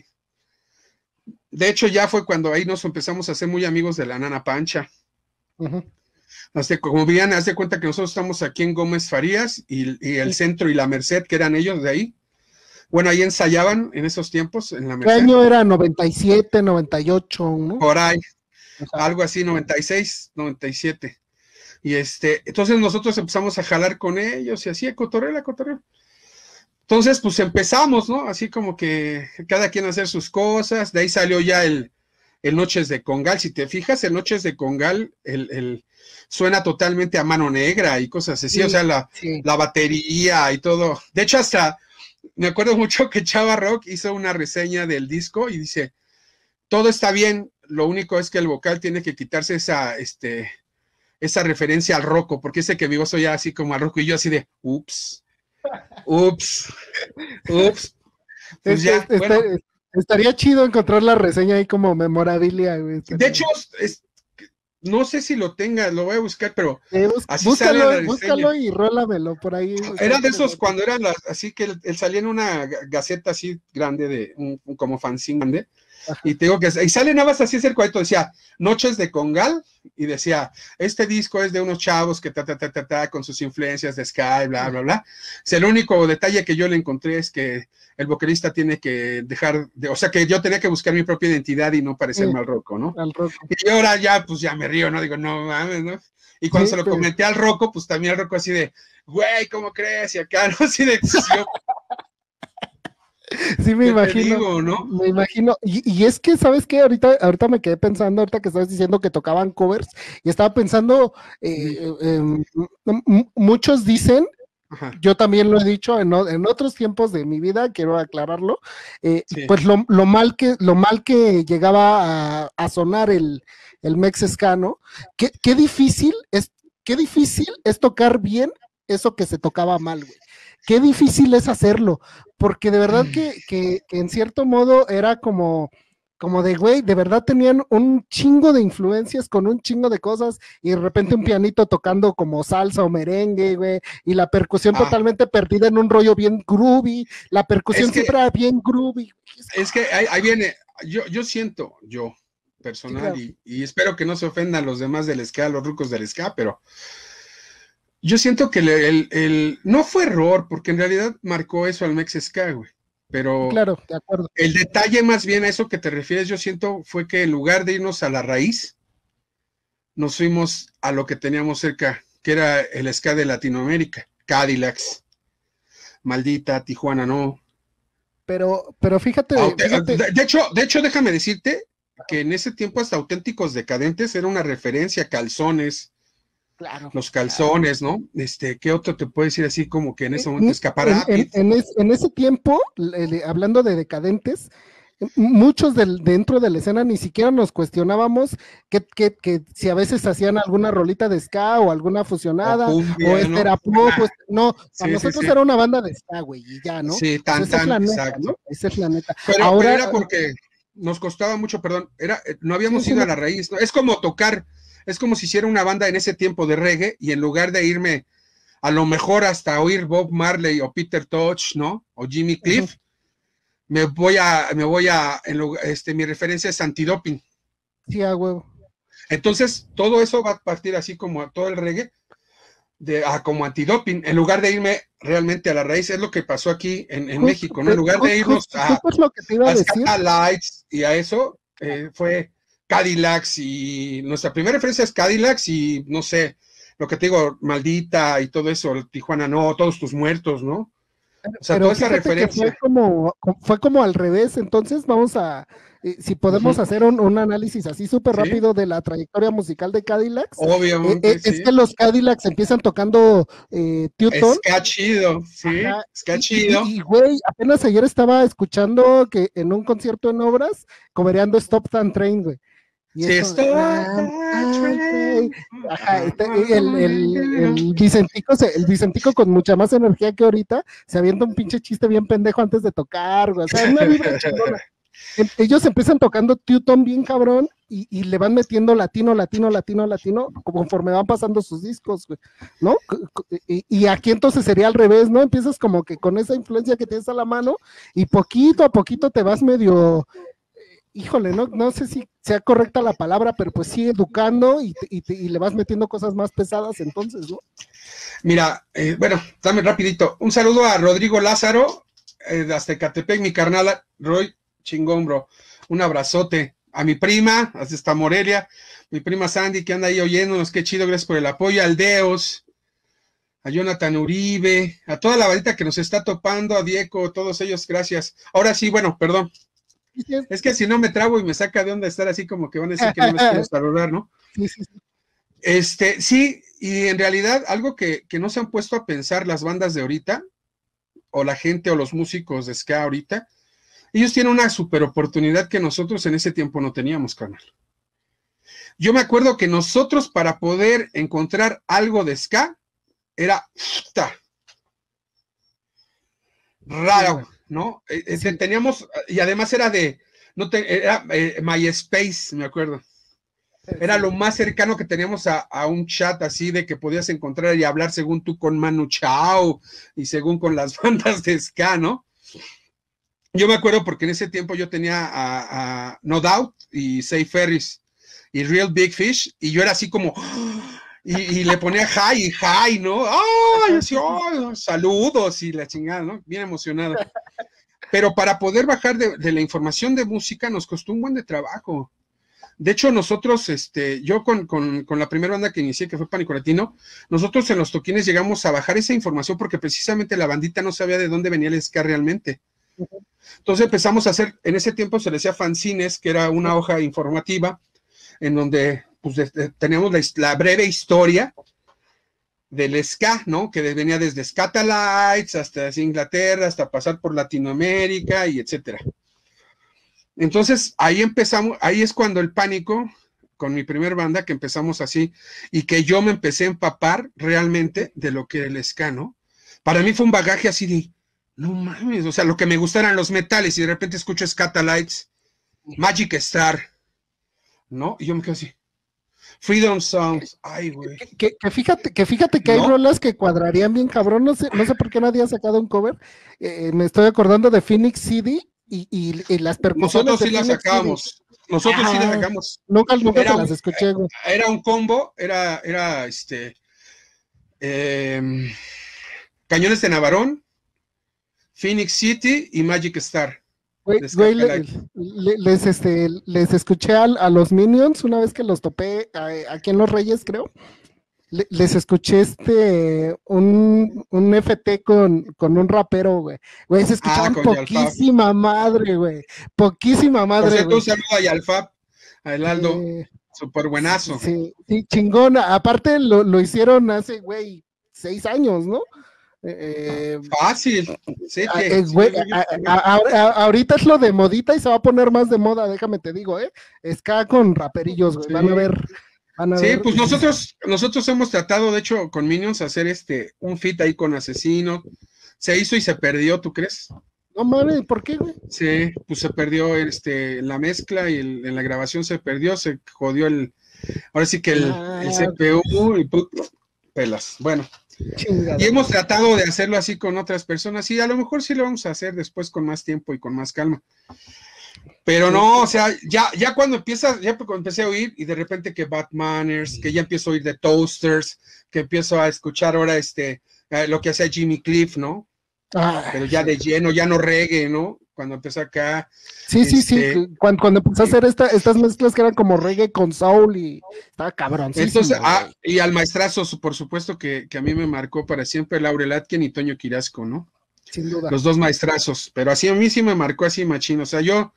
De hecho, ya fue cuando ahí nos empezamos a hacer muy amigos de la Nana Pancha. Uh-huh. Hasta, como veían, haz de cuenta que nosotros estamos aquí en Gómez Farías y, y el Centro y la Merced, que eran ellos de ahí. Bueno, ahí ensayaban en esos tiempos, en la Merced. ¿Qué año era? noventa y siete, noventa y ocho, ¿no? Por ahí, o sea, algo así, noventa y seis, noventa y siete. Y este, entonces nosotros empezamos a jalar con ellos y así, a cotorreo, a cotorreo. Entonces, pues empezamos, ¿no? Así como que cada quien a hacer sus cosas. De ahí salió ya el, el Noches de Congal. Si te fijas, el Noches de Congal, el, el suena totalmente a mano negra y cosas así, sí, o sea, la, sí. la batería y todo. De hecho, hasta me acuerdo mucho que Chava Rock hizo una reseña del disco y dice, todo está bien, lo único es que el vocal tiene que quitarse esa, este, esa referencia al roco, porque ese que vivo soy ya así como al roco, y yo así de, ups, ups, ups. Pues este, ya, este, bueno. Estaría chido encontrar la reseña ahí como memorabilia. Güey. De hecho, es, no sé si lo tenga, lo voy a buscar, pero eh, bus, así búscalo, sale la búscalo y rólamelo por ahí. Era de esos cuando eran las, así que él, él salía en una gaceta así grande, de un, un como fanzine grande, ajá. Y te digo que, y sale nada más así ese cuadrito, decía, Noches de Congal, y decía, este disco es de unos chavos que ta, ta, ta, ta, ta, con sus influencias de Sky, bla, bla, bla. O sea, el único detalle que yo le encontré es que el vocalista tiene que dejar, de, o sea, que yo tenía que buscar mi propia identidad y no parecerme sí, al Rocco, ¿no? Al Rocco. Y ahora ya, pues ya me río, ¿no? Digo, no mames, ¿no? Y cuando sí, se lo pero... comenté al Rocco, pues también al Rocco así de, güey, ¿cómo crees? Y acá, ¿no? Así de, pues, yo, sí, me imagino. Digo, ¿no? Me imagino. Y, y es que, ¿sabes qué? Ahorita, ahorita me quedé pensando, ahorita que estabas diciendo que tocaban covers, y estaba pensando, eh, eh, eh, muchos dicen, ajá. Yo también lo he dicho en, en otros tiempos de mi vida, quiero aclararlo, eh, sí. Pues lo, lo, mal que, lo mal que llegaba a, a sonar el, el mexescano, qué, qué difícil es, qué difícil es tocar bien eso que se tocaba mal, güey. Qué difícil es hacerlo, porque de verdad que, que, que en cierto modo era como, como de, güey, de verdad tenían un chingo de influencias con un chingo de cosas, y de repente un pianito tocando como salsa o merengue, güey, y la percusión ah. totalmente perdida en un rollo bien groovy, la percusión es que, siempre era bien groovy. Es que ahí, ahí viene, yo, yo siento, yo, personal, sí, claro. y, y espero que no se ofendan los demás del ska, los rucos del ska, pero... Yo siento que el, el, el, no fue error, porque en realidad marcó eso al Mex Ska, güey. Pero claro, de acuerdo. El detalle más bien a eso que te refieres, yo siento, fue que en lugar de irnos a la raíz, nos fuimos a lo que teníamos cerca, que era el ska de Latinoamérica, Cadillacs, Maldita, Tijuana, no. Pero, pero fíjate, fíjate. De, de hecho, de hecho, déjame decirte que en ese tiempo hasta Auténticos Decadentes era una referencia, Calzones. Claro, los calzones, claro. ¿no? Este, ¿qué otro te puedo decir así como que en ese momento escapará? En, en, en, es, en ese tiempo, eh, hablando de decadentes, muchos del, dentro de la escena ni siquiera nos cuestionábamos que, que, que si a veces hacían alguna rolita de ska o alguna fusionada, o, cumbia, o este ¿no? era pop, pues, no, para sí, nosotros sí, sí. era una banda de ska, güey, y ya, ¿no? Sí, tan, pues tan, esa es la neta, exacto. ¿no? Esa es la neta. Pero, Ahora, pero era porque nos costaba mucho, perdón, era, no habíamos sí, ido sí, a la raíz, ¿no? Es como tocar. Es como si hiciera una banda en ese tiempo de reggae y en lugar de irme a lo mejor hasta oír Bob Marley o Peter Tosh, ¿no? O Jimmy Cliff, uh-huh. me voy a, me voy a, en lugar, este, mi referencia es Antidoping. Sí, a huevo. Entonces, todo eso va a partir así como a todo el reggae, de, a, como antidoping, en lugar de irme realmente a la raíz. Es lo que pasó aquí en, en Justo, México, ¿no? En lugar de irnos justo, a, justo es lo que te iba a a decir. Lights y a eso, eh, fue Cadillacs, y nuestra primera referencia es Cadillacs y, no sé, lo que te digo, Maldita y todo eso, Tijuana No, Todos Tus Muertos, ¿no? O sea, Pero toda esa fíjate que referencia. fue como, fue como al revés, entonces vamos a, eh, si podemos Ujú. hacer un, un análisis así súper Sí, rápido de la trayectoria musical de Cadillacs, eh, obviamente, eh, es sí. que los Cadillacs empiezan tocando eh, Two-Tone. Ska chido, sí, Ajá, ska y, chido. y, y, güey, apenas ayer estaba escuchando que en un concierto en Obras, cobereando Stop That Train, güey. Y Sí, es como, estoy. ajá, este, el, el, el, Vicentico se, el Vicentico con mucha más energía que ahorita, se avienta un pinche chiste bien pendejo antes de tocar, güey. O sea, una vibra chingona. Ellos empiezan tocando Two-Tone bien cabrón y, y le van metiendo latino, latino, latino, latino, conforme van pasando sus discos, güey, ¿no? Y, y aquí entonces sería al revés, ¿no? Empiezas como que con esa influencia que tienes a la mano y poquito a poquito te vas medio, híjole, no, no sé si sea correcta la palabra, pero pues sigue educando y, te, y, te, y le vas metiendo cosas más pesadas entonces, ¿no? Mira, eh, bueno, dame rapidito. Un saludo a Rodrigo Lázaro, eh, de Aztecatepec, mi carnal Roy, chingón, bro. Un abrazote. A mi prima, hasta Morelia, mi prima Sandy, que anda ahí oyéndonos, qué chido, gracias por el apoyo. Al Deos, a Jonathan Uribe, a toda la bandita que nos está topando, a Diego, todos ellos, gracias. Ahora sí, bueno, perdón. Es que si no me trabo y me saca de onda estar así como que van a decir que no les quiero saludar, ¿no? Sí, sí, sí. Este, sí, y en realidad algo que, que no se han puesto a pensar las bandas de ahorita, o la gente o los músicos de ska ahorita, ellos tienen una super oportunidad que nosotros en ese tiempo no teníamos, carnal. Yo me acuerdo que nosotros para poder encontrar algo de ska era puta, raro, ¿no? Eh, sí. Teníamos, y además era de, no te, era eh, MySpace, me acuerdo. Era lo más cercano que teníamos a, a un chat así de que podías encontrar y hablar según tú con Manu Chao y según con las bandas de ska, ¿no? Yo me acuerdo porque en ese tiempo yo tenía a, a No Doubt y Say Ferris y Real Big Fish y yo era así como y, y le ponía hi, hi, ¿no? ¡Ay! Así, oh, saludos y la chingada, ¿no? Bien emocionado. Pero para poder bajar de, de la información de música nos costó un buen de trabajo. De hecho, nosotros, este, yo con, con, con la primera banda que inicié, que fue Pánico Latino, nosotros en los toquines llegamos a bajar esa información porque precisamente la bandita no sabía de dónde venía el ska realmente. Entonces empezamos a hacer, en ese tiempo se le decía fanzines, que era una hoja informativa, en donde pues, de, de, teníamos la, la breve historia del ska, ¿no? Que venía desde Scatalites hasta Inglaterra, hasta pasar por Latinoamérica y etcétera. Entonces, ahí empezamos, ahí es cuando el Pánico, con mi primer banda, que empezamos así, y que yo me empecé a empapar realmente de lo que era el ska, ¿no? Para mí fue un bagaje así de, no mames, o sea, lo que me gustaran los metales, y de repente escucho Scatalites, Magic Star, ¿no? Y yo me quedo así, Freedom Songs, ay, güey. Que, que, que fíjate que, fíjate que ¿no? hay rolas que cuadrarían bien cabrón, no sé, no sé por qué nadie ha sacado un cover, eh, me estoy acordando de Phoenix City, Y, y, y las percusiones nosotros sí las sacamos, nosotros ah, sí las sacamos. Nunca, nunca era te las un, escuché, güey. Era un combo, era, era este eh, Cañones de Navarón, Phoenix City y Magic Star. Güey, güey le, le, les, este, les escuché a, a los Minions una vez que los topé a, aquí en Los Reyes, creo. Le, les escuché este un, un F T con, con un rapero, güey. Güey, se escuchaban ah, poquísima madre, güey. Poquísima madre. Por cierto, un saludo a Yalfab, a Elaldo. Eh, Súper buenazo. Sí, sí, chingona. Aparte lo, lo hicieron hace, güey, seis años, ¿no? Eh, Fácil. Sí, que, eh, güey, sí, a, a, a, ahorita es lo de modita y se va a poner más de moda, déjame te digo, ¿eh? Ska con raperillos, güey. Sí. Van a ver. A sí, ver, pues nosotros, nosotros hemos tratado, de hecho, con Minions, hacer este, un feat ahí con Asesino. Se hizo y se perdió, ¿tú crees? No mames, ¿por qué, güey? Sí, pues se perdió este, la mezcla y el, en la grabación se perdió, se jodió el, ahora sí que el, ah, el C P U y put, pelas. Bueno, chingada. Y hemos tratado de hacerlo así con otras personas y a lo mejor sí lo vamos a hacer después con más tiempo y con más calma. Pero no, o sea, ya, ya cuando empiezas, ya cuando empecé a oír, y de repente que Batmaners, que ya empiezo a oír de Toasters, que empiezo a escuchar ahora este, eh, lo que hacía Jimmy Cliff, ¿no? Ah, Pero ya de lleno, ya no reggae, ¿no? Cuando empezó acá. sí, sí, este, sí, cuando, cuando empezó a hacer esta, estas mezclas que eran como reggae con soul y estaba cabroncísimo. Entonces, ah, güey. y al maestrazo, por supuesto, que, que a mí me marcó para siempre Laurel Atkin y Toño Quirasco, ¿no? Sin duda. Los dos maestrazos, pero así a mí sí me marcó así machín, o sea, yo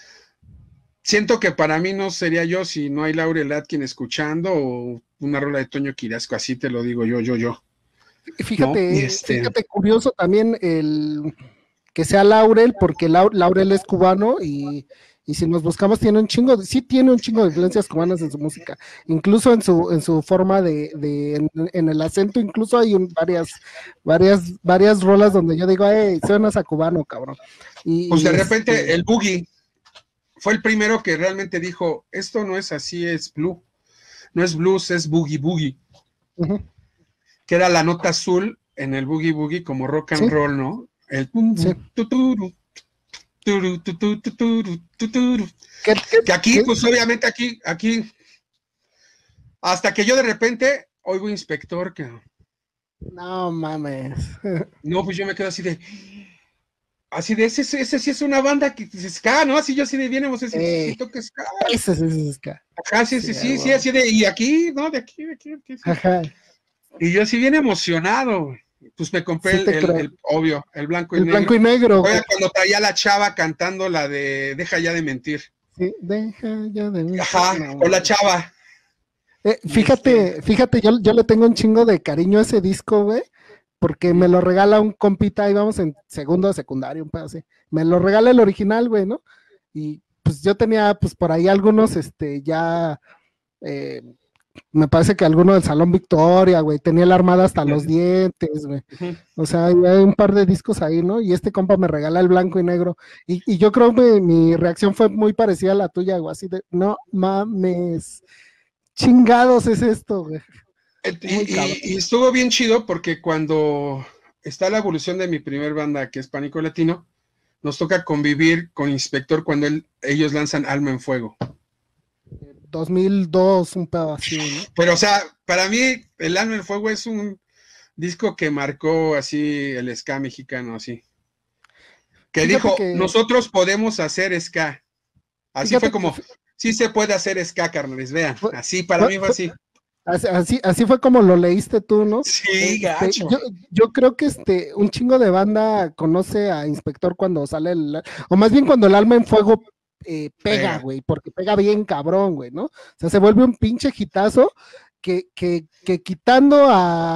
siento que para mí no sería yo si no hay Laurel Atkin escuchando o una rola de Toño Quirasco, así te lo digo yo, yo, yo. Fíjate, ¿no? Y este... fíjate, curioso también el que sea Laurel, porque Lau- Laurel es cubano y, y si nos buscamos tiene un chingo, de, sí tiene un chingo de influencias cubanas en su música, incluso en su, en su forma de, de en, en el acento, incluso hay un, varias, varias, varias rolas donde yo digo, hey, suenas a cubano, cabrón. Y, pues de y repente este... el Boogie fue el primero que realmente dijo, esto no es así, es blue, no es blues, es boogie boogie, uh-huh. que era la nota azul en el boogie boogie como rock and ¿Sí? roll, ¿no? El sí. tuturu, tuturu, tuturu, tuturu, tuturu. ¿Qué, qué, que aquí, qué? pues obviamente aquí, aquí, hasta que yo de repente oigo Inspector, que no mames. no, pues yo me quedo así de, así de, ese, ese sí es una banda que es ska, ¿no? Así yo así de, vienemos, ese Eh, sí toca ska. Ese es ese es ska. Ajá, sí, sí, sí, sí, sí, así de, y aquí, ¿no? De aquí, de aquí, de aquí. Sí. Ajá. Y yo así bien emocionado, pues me compré Sí el, te el, creo. el, obvio, el blanco y El negro. blanco y negro. Oiga, cuando traía la chava cantando la de Deja ya de mentir. Sí, deja ya de mentir. Ajá, no, con la chava. Eh, fíjate, fíjate, yo, yo le tengo un chingo de cariño a ese disco, güey, porque me lo regala un compita, íbamos en segundo de secundaria, un pedo así. Me lo regala el original, güey, ¿no? Y pues yo tenía, pues por ahí algunos, este, ya, eh, me parece que alguno del Salón Victoria, güey, tenía la armada hasta los dientes, güey. Uh-huh. O sea, hay un par de discos ahí, ¿no? Y este compa me regala el blanco y negro. Y, y yo creo que mi reacción fue muy parecida a la tuya, güey, así de, no mames. Chingados es esto, güey. Y, y, y estuvo bien chido porque cuando está la evolución de mi primer banda, que es Pánico Latino, nos toca convivir con Inspector cuando él, ellos lanzan Alma en Fuego. dos mil dos, un pedo así, ¿no? Pero, o sea, para mí, el Alma en Fuego es un disco que marcó así el ska mexicano, así. Que Fíjate dijo, que... nosotros podemos hacer ska. Así Fíjate fue como... Que... Sí se puede hacer ska, carnales, vean. Así, para mí fue así. Así, así, así fue como lo leíste tú, ¿no? Sí, este, gacho. Yo, yo creo que este, un chingo de banda conoce a Inspector cuando sale el... O más bien cuando el Alma en Fuego eh, pega, güey, porque pega bien cabrón, güey, ¿no? O sea, se vuelve un pinche hitazo que, que, que quitando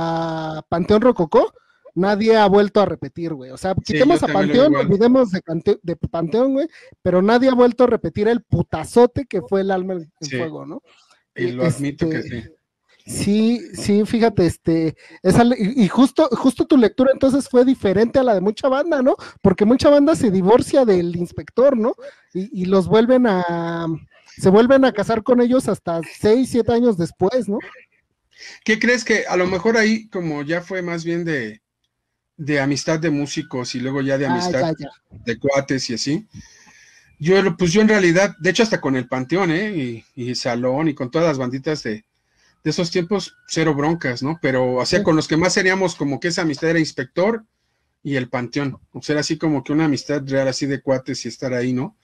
a Panteón Rococó, nadie ha vuelto a repetir, güey. O sea, quitemos sí, a Panteón, olvidemos de, Cante de Panteón, güey, pero nadie ha vuelto a repetir el putazote que fue el Alma en sí. Fuego, ¿no? Y lo este, admito que sí. Sí, sí, fíjate, este, esa, y justo, justo tu lectura entonces fue diferente a la de mucha banda, ¿no? Porque mucha banda se divorcia del Inspector, ¿no? Y, y los vuelven a, se vuelven a casar con ellos hasta seis, siete años después, ¿no? ¿Qué crees que a lo mejor ahí, como ya fue más bien de, de amistad de músicos y luego ya de amistad ah, ya, ya. de cuates y así? Yo, pues yo en realidad, de hecho hasta con el Panteón, ¿eh? Y, y Salón y con todas las banditas de, de esos tiempos, cero broncas, ¿no? Pero, o sea, sí. Con los que más seríamos como que esa amistad era Inspector y el Panteón. O sea, era así como que una amistad real así de cuates y estar ahí, ¿no?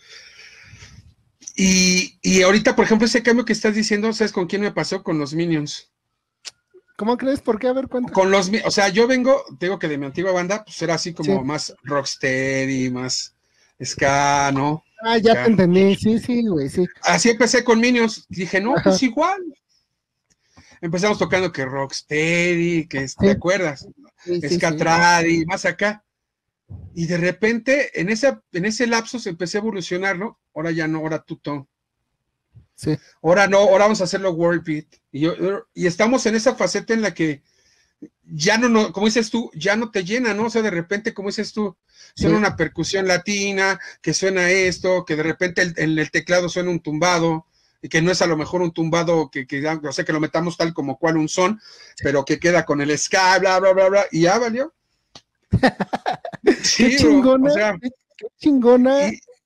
Y, y ahorita, por ejemplo, ese cambio que estás diciendo, ¿sabes con quién me pasó? Con los Minions. ¿Cómo crees? ¿Por qué? A ver, cuéntame. Con los, o sea, yo vengo, digo que de mi antigua banda, pues era así como sí. Más rocksteady, más ska, ¿no? Ah, ya ska. Te entendí, sí, sí, güey, sí. Así empecé con Minions, dije, no, Ajá. Pues igual. Empezamos tocando que rocksteady, que sí. ¿Te acuerdas? Sí, ska sí, tradi, sí. Más acá. Y de repente, en, esa, en ese lapso se empecé a evolucionar, ¿no? Ahora ya no, ahora tutón. Sí. Ahora no, ahora vamos a hacerlo world beat. Y, yo, y estamos en esa faceta en la que ya no, no, como dices tú, ya no te llena, ¿no? O sea, de repente, como dices tú, suena sí. Una percusión latina, que suena esto, que de repente el, en el teclado suena un tumbado, y que no es a lo mejor un tumbado que, que o sea, que lo metamos tal como cual un son, pero que queda con el ska, bla, bla, bla, bla, y ya valió. Sí, qué chingona, bro, o sea, qué chingona. Y,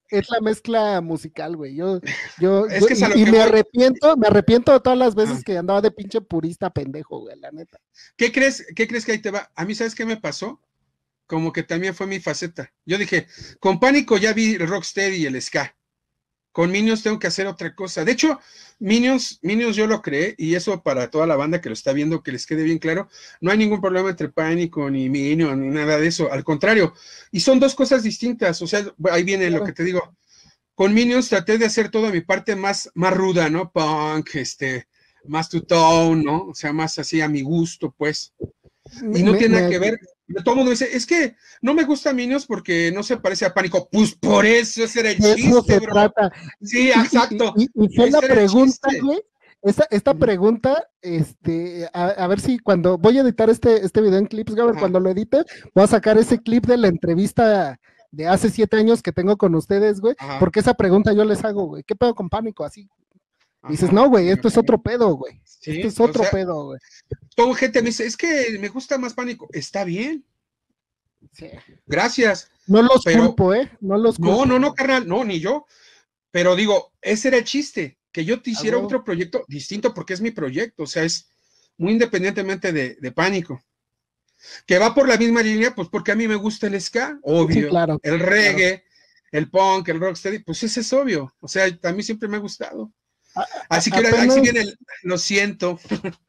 es la mezcla musical, güey. Yo, yo, Es yo que es a lo y, y que me voy. arrepiento, me arrepiento de todas las veces Ah. que andaba de pinche purista pendejo, güey, la neta. ¿Qué crees? ¿Qué crees que ahí te va? A mí, ¿sabes qué me pasó? Como que también fue mi faceta. Yo dije, con Pánico ya vi el rocksteady y el ska. Con Minions tengo que hacer otra cosa. De hecho, Minions, Minions yo lo creé, y eso para toda la banda que lo está viendo, que les quede bien claro, no hay ningún problema entre Pánico, ni Minions, ni nada de eso. Al contrario, y son dos cosas distintas. O sea, ahí viene claro. Lo que te digo. Con Minions traté de hacer toda mi parte más, más ruda, ¿no? Punk, este, más two-tone, ¿no? O sea, más así a mi gusto, pues. Y no me, tiene nada me, que ver. Todo el mundo dice, es que no me gusta Minions porque no se parece a Pánico. Pues por eso ese era el eso chiste, se bro. Trata. Sí, exacto. Y, y, y fue la pregunta, güey. Esta, esta pregunta, este, a, a ver si cuando voy a editar este, este video en clips, Gaber, cuando lo edite, voy a sacar ese clip de la entrevista de hace siete años que tengo con ustedes, güey, Ajá. porque esa pregunta yo les hago, güey, ¿qué pedo con Pánico? Así. Ajá. Dices, no, güey, esto es otro pedo, güey. Sí, esto es otro o sea, pedo, güey. Todo gente me dice, es que me gusta más Pánico. Está bien. Sí. Gracias. No los pero, culpo, ¿eh? No los culpo. No, no, no, carnal, no, ni yo. Pero digo, ese era el chiste, que yo te hiciera otro proyecto distinto porque es mi proyecto, o sea, es muy independientemente de, de Pánico. Que va por la misma línea, pues porque a mí me gusta el ska, obvio. Sí, claro, el reggae, claro. El punk, el rocksteady, pues ese es obvio. O sea, a mí siempre me ha gustado. Así que ahora, así viene el, lo siento.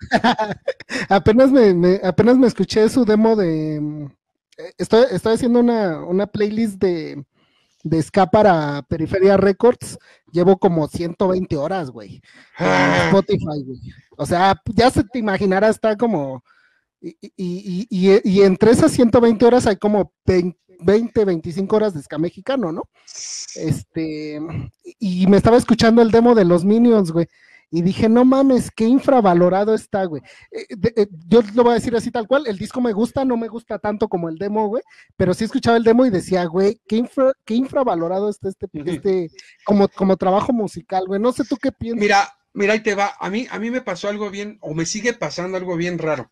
apenas, me, me, apenas me escuché su demo de... Estoy, estoy haciendo una, una playlist de, de ska para Periferia Records. Llevo como ciento veinte horas, güey. Ah. En Spotify, güey. O sea, ya se te imaginará, está como... Y, y, y, y, y entre esas ciento veinte horas hay como veinte, veinticinco horas de ska mexicano, ¿no? Este, y me estaba escuchando el demo de los Minions, güey, y dije, no mames, qué infravalorado está, güey. Eh, eh, yo lo voy a decir así tal cual, el disco me gusta, no me gusta tanto como el demo, güey, pero sí escuchaba el demo y decía, güey, qué, infra, qué infravalorado está este, este como, como trabajo musical, güey, no sé tú qué piensas. Mira, mira, ahí te va, a mí, a mí me pasó algo bien, o me sigue pasando algo bien raro.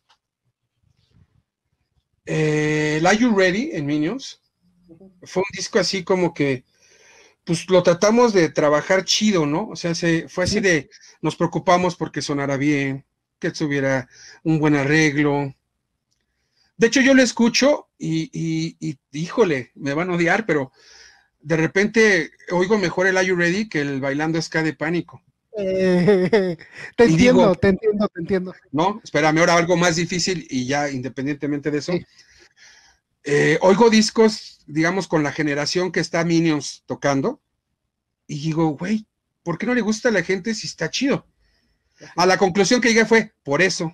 Eh, el Are You Ready en Minions fue un disco así como que pues lo tratamos de trabajar chido, ¿no? O sea, se, fue así de nos preocupamos porque sonara bien, que tuviera un buen arreglo. De hecho, yo lo escucho y, y, y híjole, me van a odiar, pero de repente oigo mejor el Are You Ready que el Bailando Ska de Pánico. Eh, te y entiendo, digo, te entiendo, te entiendo. No, espérame, ahora algo más difícil y ya independientemente de eso. Sí. Eh, oigo discos, digamos, con la generación que está Minions tocando y digo, güey, ¿por qué no le gusta a la gente si está chido? A la conclusión que llegué fue, por eso.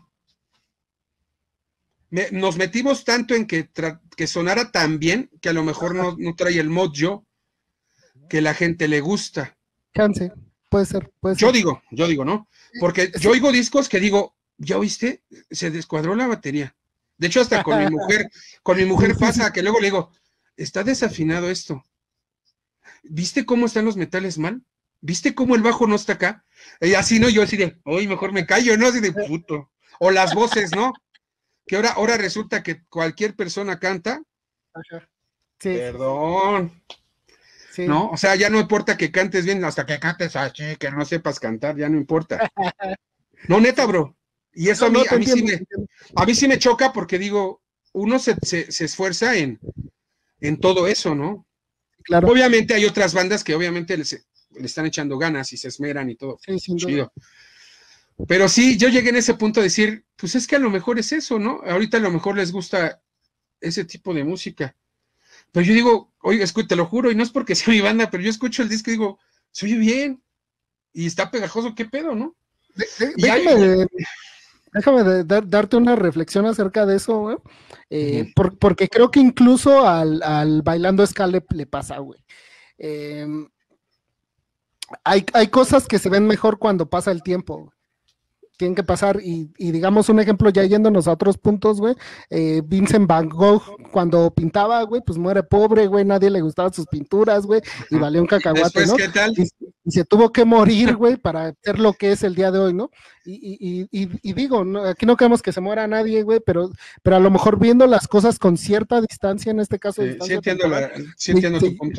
Me, nos metimos tanto en que, que sonara tan bien que a lo mejor no, no trae el mojo que la gente le gusta. Chance. Puede ser, puede ser. Yo digo, yo digo, ¿no? Porque yo oigo discos que digo, ¿ya oíste? Se descuadró la batería. De hecho, hasta con mi mujer, con mi mujer pasa que luego le digo, está desafinado esto. ¿Viste cómo están los metales mal? ¿Viste cómo el bajo no está acá? Y así, ¿no? Yo así de, hoy mejor me callo, ¿no? Así de puto. O las voces, ¿no? Que ahora, ahora resulta que cualquier persona canta. Ajá. Sí. Perdón. Sí. ¿No? O sea, ya no importa que cantes bien, hasta que cantes así, que no sepas cantar, ya no importa. No, neta, bro. Y eso no, a, mí, no, a, mí entiendo, sí me, a mí sí me choca porque digo, uno se, se, se esfuerza en, en todo eso, ¿no? Claro. Obviamente hay otras bandas que obviamente le, le están echando ganas y se esmeran y todo. Sí, sin chido. Duda. Pero sí, yo llegué en ese punto a decir, pues es que a lo mejor es eso, ¿no? Ahorita a lo mejor les gusta ese tipo de música. Pero yo digo, oye, te lo juro, y no es porque sea mi banda, pero yo escucho el disco y digo, se oye bien, y está pegajoso, ¿qué pedo, no? De, de, déjame, hay... déjame de, de, darte una reflexión acerca de eso, güey, eh, uh-huh. por, porque creo que incluso al, al Bailando Ska le, le pasa, güey. Eh, hay, hay cosas que se ven mejor cuando pasa el tiempo, güey. Tienen que pasar, y, y digamos un ejemplo ya yéndonos a otros puntos, güey, eh, Vincent Van Gogh cuando pintaba, güey, pues muere pobre, güey, nadie le gustaban sus pinturas, güey, y valió un cacahuate, Después, ¿no? ¿qué tal? Y, y se tuvo que morir, güey, para ser lo que es el día de hoy, ¿no? Y, y, y, y digo, no, aquí no queremos que se muera nadie, güey, pero, pero a lo mejor viendo las cosas con cierta distancia, en este caso, sí, distancia sí entiendo, la, sí entiendo sí, tu punto.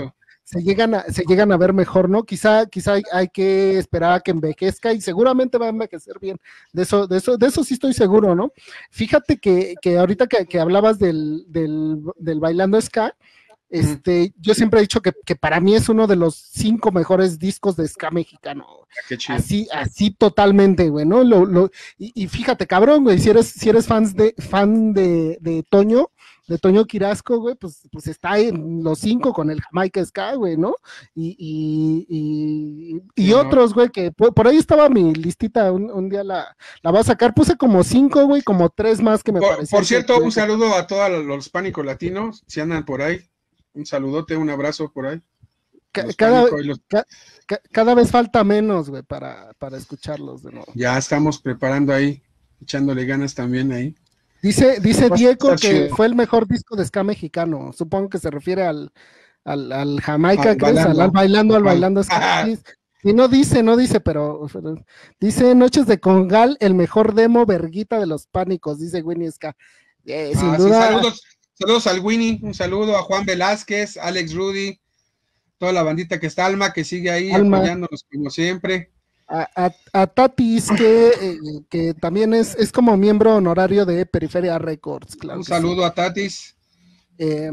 se llegan a, se llegan a ver mejor, ¿no? Quizá, quizá hay, hay que esperar a que envejezca y seguramente va a envejecer bien. De eso, de eso, de eso sí estoy seguro, ¿no? Fíjate que, que ahorita que, que hablabas del, del, del Bailando Ska, este, uh-huh. yo siempre he dicho que, que para mí es uno de los cinco mejores discos de ska mexicano. Qué chido. Así, así totalmente, güey, ¿no? Lo, lo, y, y fíjate, cabrón, güey, si eres, si eres fans de, fan de, de Toño, de Toño Quirasco, güey, pues, pues está en los cinco con el Jamaica Ska, güey, ¿no? Y, y, y, y sí, otros, güey, que por, por ahí estaba mi listita, un, un día la, la va a sacar, puse como cinco, güey, como tres más que me parecían. Por cierto, que, un saludo a todos los pánicos latinos, si andan por ahí. Un saludote, un abrazo por ahí. Cada, los... ca, ca, cada vez falta menos, güey, para, para escucharlos de nuevo. Ya estamos preparando ahí, echándole ganas también ahí. Dice, dice Diego que chido. Fue el mejor disco de ska mexicano. Supongo que se refiere al, al, al Jamaica, al ¿crees? Bailando. Al, al bailando, al bailando ska. Y no dice, no dice, pero, pero dice Noches de Congal, el mejor demo verguita de los pánicos, dice Winnie Ska. Eh, ah, sin sí, duda. Saludos. Saludos al Winnie, un saludo a Juan Velázquez, Alex Rudy, toda la bandita que está, Alma, que sigue ahí Alma. Apoyándonos como siempre. A, a, a Tatis, que, eh, que también es, es como miembro honorario de Periferia Records. Claro un saludo sí. a Tatis. Eh,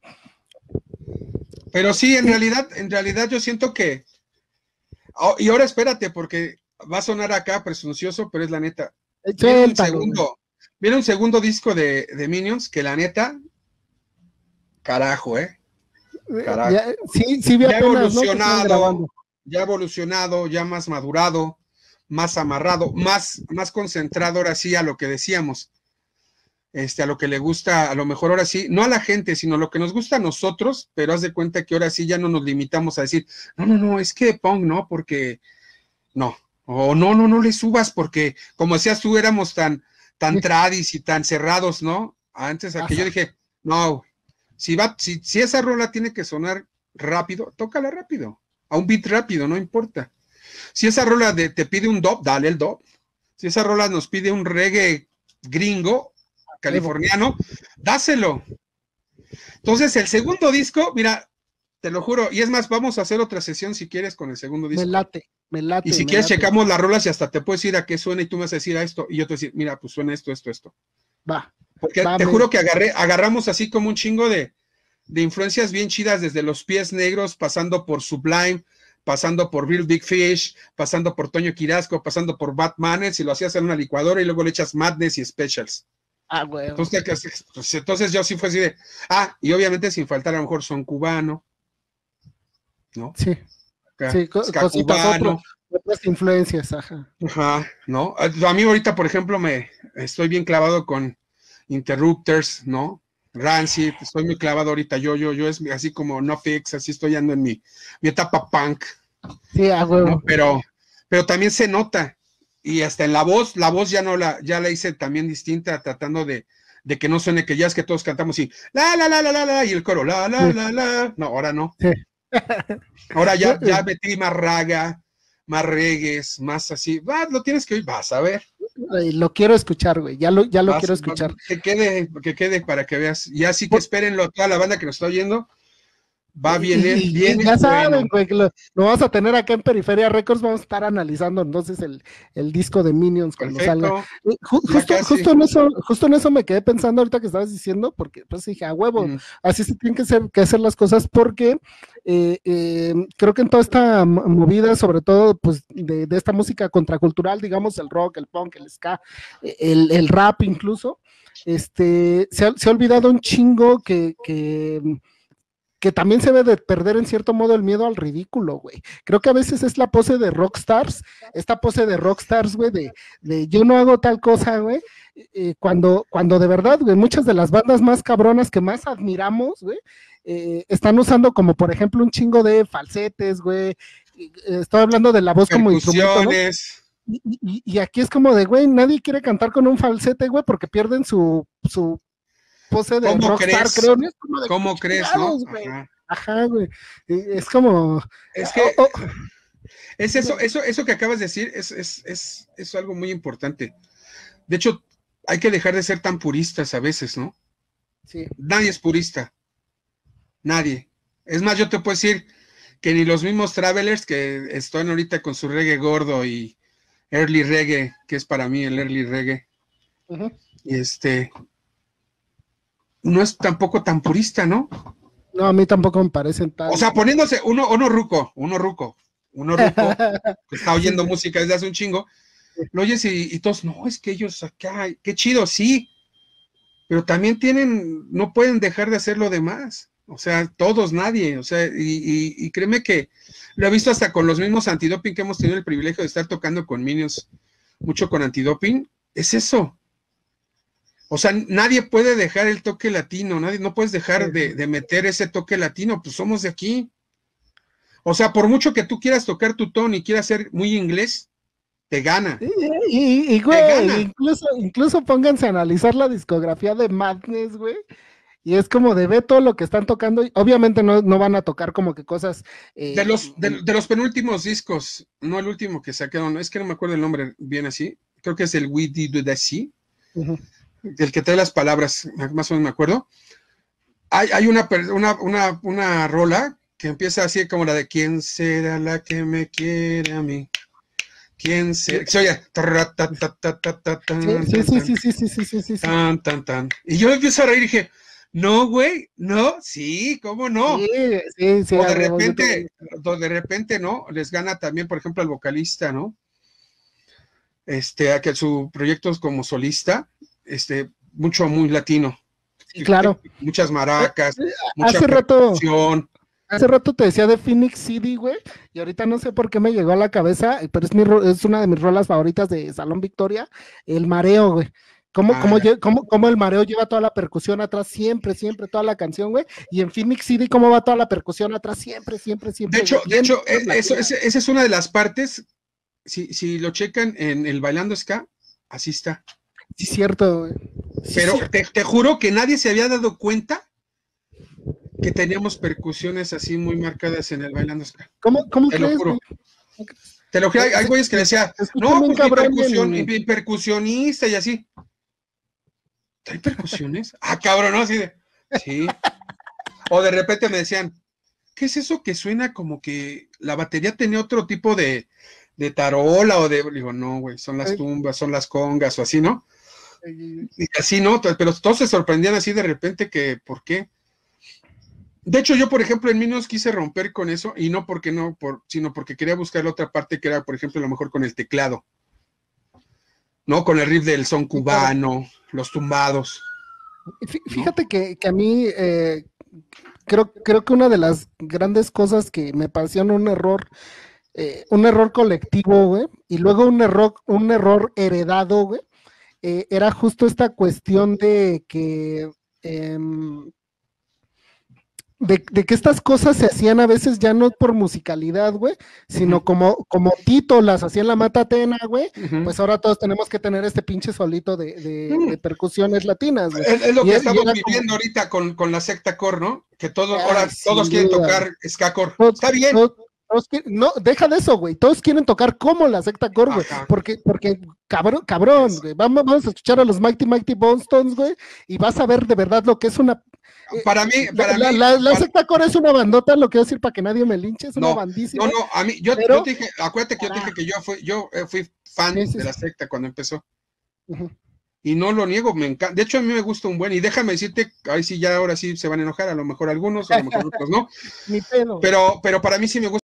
Pero sí, en realidad, en realidad yo siento que, oh, y ahora espérate, porque va a sonar acá presuncioso, pero es la neta. Viene un segundo, viene un segundo disco de, de Minions, que la neta, carajo, ¿eh? Carajo. Ya, sí, sí, vi ya apenas, evolucionado, ¿no? ya evolucionado, ya más madurado, más amarrado, más, más concentrado ahora sí a lo que decíamos, este, a lo que le gusta, a lo mejor ahora sí, no a la gente, sino a lo que nos gusta a nosotros, pero haz de cuenta que ahora sí ya no nos limitamos a decir, no, no, no, es que punk, no, porque, no, o no, no, no le subas, porque, como decías tú, éramos tan, tan tradis y tan cerrados, ¿no? Antes, a que yo dije, no, Si, va, si, si esa rola tiene que sonar rápido, tócala rápido, a un beat rápido, no importa. Si esa rola de, te pide un dub, dale el dub. Si esa rola nos pide un reggae gringo, californiano, dáselo. Entonces, el segundo disco, mira, te lo juro, y es más, vamos a hacer otra sesión si quieres con el segundo disco. Me late, me late. Y si me quieres, late. checamos las rolas y hasta te puedes ir a qué suena y tú me vas a decir a esto, y yo te voy a decir, mira, pues suena esto, esto, esto. Va. Porque Va, te me... juro que agarré, agarramos así como un chingo de, de influencias bien chidas, desde Los Pies Negros, pasando por Sublime, pasando por Real Big Fish, pasando por Toño Quirasco, pasando por Batmanes, y lo hacías en una licuadora y luego le echas Madness y Specials. Ah, güey. Entonces, pues, entonces yo sí fue así de, ah, y obviamente sin faltar a lo mejor son cubano, ¿no? Sí. Acá, sí, cositas, cubano. Otras influencias, ajá. Ajá, ¿no? A mí ahorita, por ejemplo, me estoy bien clavado con Interrupters, ¿no? Rancid, estoy muy clavado ahorita, yo, yo, yo es así como No Fix, así estoy ando en mi, mi etapa punk. Sí, a huevo. ¿no? Pero, pero también se nota, y hasta en la voz, la voz ya no la, ya la hice también distinta, tratando de, de que no suene que ya es que todos cantamos y la, la, la, la, la, la, y el coro, la, la, sí. la, la, no, ahora no. Sí. Ahora ya, ya metí más raga, más regues, más así, va, lo tienes que oír, vas a ver. Lo quiero escuchar, güey, ya lo, ya lo vas, quiero escuchar. Va, que quede, que quede para que veas, y así que espérenlo, toda la banda que nos está oyendo, va bien, y, bien. Y ya saben, güey, que lo, lo vamos a tener acá en Periferia Records, vamos a estar analizando entonces el, el disco de Minions cuando Perfecto. salga. Justo, justo, en eso, justo en eso me quedé pensando ahorita que estabas diciendo, porque pues dije, a huevo, mm. así se tienen que hacer, que hacer las cosas, porque eh, eh, creo que en toda esta movida, sobre todo pues de, de esta música contracultural, digamos, el rock, el punk, el ska, el, el rap incluso, este, se ha, se ha olvidado un chingo que, que que también se debe de perder en cierto modo el miedo al ridículo, güey. Creo que a veces es la pose de rockstars, esta pose de rockstars, güey, de, de yo no hago tal cosa, güey, eh, cuando, cuando de verdad, güey, muchas de las bandas más cabronas que más admiramos, güey, eh, están usando como, por ejemplo, un chingo de falsetes, güey, estoy hablando de la voz como instrumento, ¿no? Y, y, y aquí es como de, güey, nadie quiere cantar con un falsete, güey, porque pierden su, su pose de ¿Cómo rockstar, crees? creo, ¿no? Es como de ¿Cómo crees, no? Ajá. Ajá, güey. Es como... Es que... Oh, oh. Es eso, eso, eso que acabas de decir, es, es, es, es algo muy importante. De hecho, hay que dejar de ser tan puristas a veces, ¿no? Sí. Nadie es purista. Nadie. Es más, yo te puedo decir, que ni los mismos Travelers que están ahorita con su reggae gordo y early reggae, que es para mí el early reggae. Uh-huh. Y este, no es tampoco tan purista, ¿no? No, a mí tampoco me parecen tan... O sea, poniéndose uno, uno ruco, uno ruco, uno ruco, que está oyendo música desde hace un chingo, lo oyes y, y todos, no, es que ellos acá, qué chido, sí, pero también tienen, no pueden dejar de hacer lo demás, o sea, todos, nadie, o sea, y, y, y créeme que lo he visto hasta con los mismos antidoping que hemos tenido el privilegio de estar tocando con Minions, mucho con antidoping, es eso. O sea, nadie puede dejar el toque latino, nadie, no puedes dejar de, de meter ese toque latino, pues somos de aquí. O sea, por mucho que tú quieras tocar tu tono y quieras ser muy inglés, te gana. Y, y, y güey, gana. Incluso, incluso pónganse a analizar la discografía de Madness, güey. Y es como de ver todo lo que están tocando. Obviamente no, no van a tocar como que cosas. Eh, de, los, de, de los penúltimos discos, no el último que sacaron, es que no me acuerdo el nombre bien así. Creo que es el We Did That Sea. Uh-huh. El que trae las palabras, más o menos me acuerdo. Hay, hay una, una, una, una rola que empieza así como la de ¿quién será la que me quiere a mí? ¿Quién será? Se oye. Sí, sí, sí, sí, sí, sí, sí, sí. Tan, tan, tan. Y yo empiezo a reír y dije, no, güey, no, sí, ¿cómo no? Sí, sí, sí. O de repente, o de repente, ¿no? Les gana también, por ejemplo, al vocalista, ¿no? Este, a que su proyecto es como solista, este, mucho, muy latino. Sí, claro. Muchas maracas, eh, mucha hace rato, hace rato te decía de Phoenix City, güey, y ahorita no sé por qué me llegó a la cabeza, pero es, mi, es una de mis rolas favoritas de Salón Victoria, El Mareo, güey. ¿Cómo, ah, cómo, cómo, cómo el mareo lleva toda la percusión atrás, siempre, siempre, toda la canción, güey? Y en Phoenix City, ¿cómo va toda la percusión atrás, siempre, siempre, siempre? De hecho, güey, de hecho, eso, esa es, es una de las partes, si, si lo checan en el Bailando Ska, así está. Sí, cierto, güey. Sí, pero cierto. Te, te juro que nadie se había dado cuenta que teníamos percusiones así muy marcadas en el Bailando Ska. ¿Cómo, cómo te crees, lo juro? Güey? Te lo juro, hay, hay güeyes que decían, no, pues mi, percusión, mi, mi percusionista y así. ¿Hay percusiones? Ah, cabrón, ¿no? Así de, sí. O de repente me decían, ¿qué es eso que suena como que la batería tenía otro tipo de, de tarola o de, digo, no, güey, son las tumbas, son las congas o así, ¿no? Y así, ¿no? Pero todos se sorprendían así de repente que, ¿por qué? De hecho, yo, por ejemplo, en Minions quise romper con eso, y no porque no, por, sino porque quería buscar la otra parte que era, por ejemplo, a lo mejor con el teclado, ¿no? Con el riff del son cubano, los tumbados. Fíjate ¿no? que, que a mí eh, creo, creo que una de las grandes cosas que me parecieron un error, eh, un error colectivo, güey, y luego un error, un error heredado, güey, eh, era justo esta cuestión de que eh, De, de que estas cosas se hacían a veces ya no por musicalidad, güey, sino uh-huh. como, como Tito las hacía en la Matatena, güey, uh-huh. pues ahora todos tenemos que tener este pinche solito de, de, uh-huh. de percusiones latinas, güey. Es, es lo y que es, estamos viviendo como... ahorita con, con la secta core, ¿no? Que todos, Ay, ahora todos quieren duda. tocar ska core. Todos, Está bien. Todos, todos quieren, no, deja de eso, güey, todos quieren tocar como la secta core, güey, porque, porque cabrón, cabrón, güey, vamos, vamos a escuchar a los Mighty Mighty Bone Stones, güey, y vas a ver de verdad lo que es una... Para mí, para la, mí. La, la para... secta core es una bandota, lo quiero decir para que nadie me linche, es no, una bandísima. No, no, a mí, yo, pero... yo te dije, acuérdate que yo te dije que yo fui, yo fui fan sí, sí, de la secta cuando empezó. Uh-huh. Y no lo niego, me encanta. De hecho, a mí me gusta un buen, y déjame decirte, ahí sí ya ahora sí se van a enojar, a lo mejor algunos, a lo mejor otros no. Ni pedo. Pero, pero para mí sí me gusta.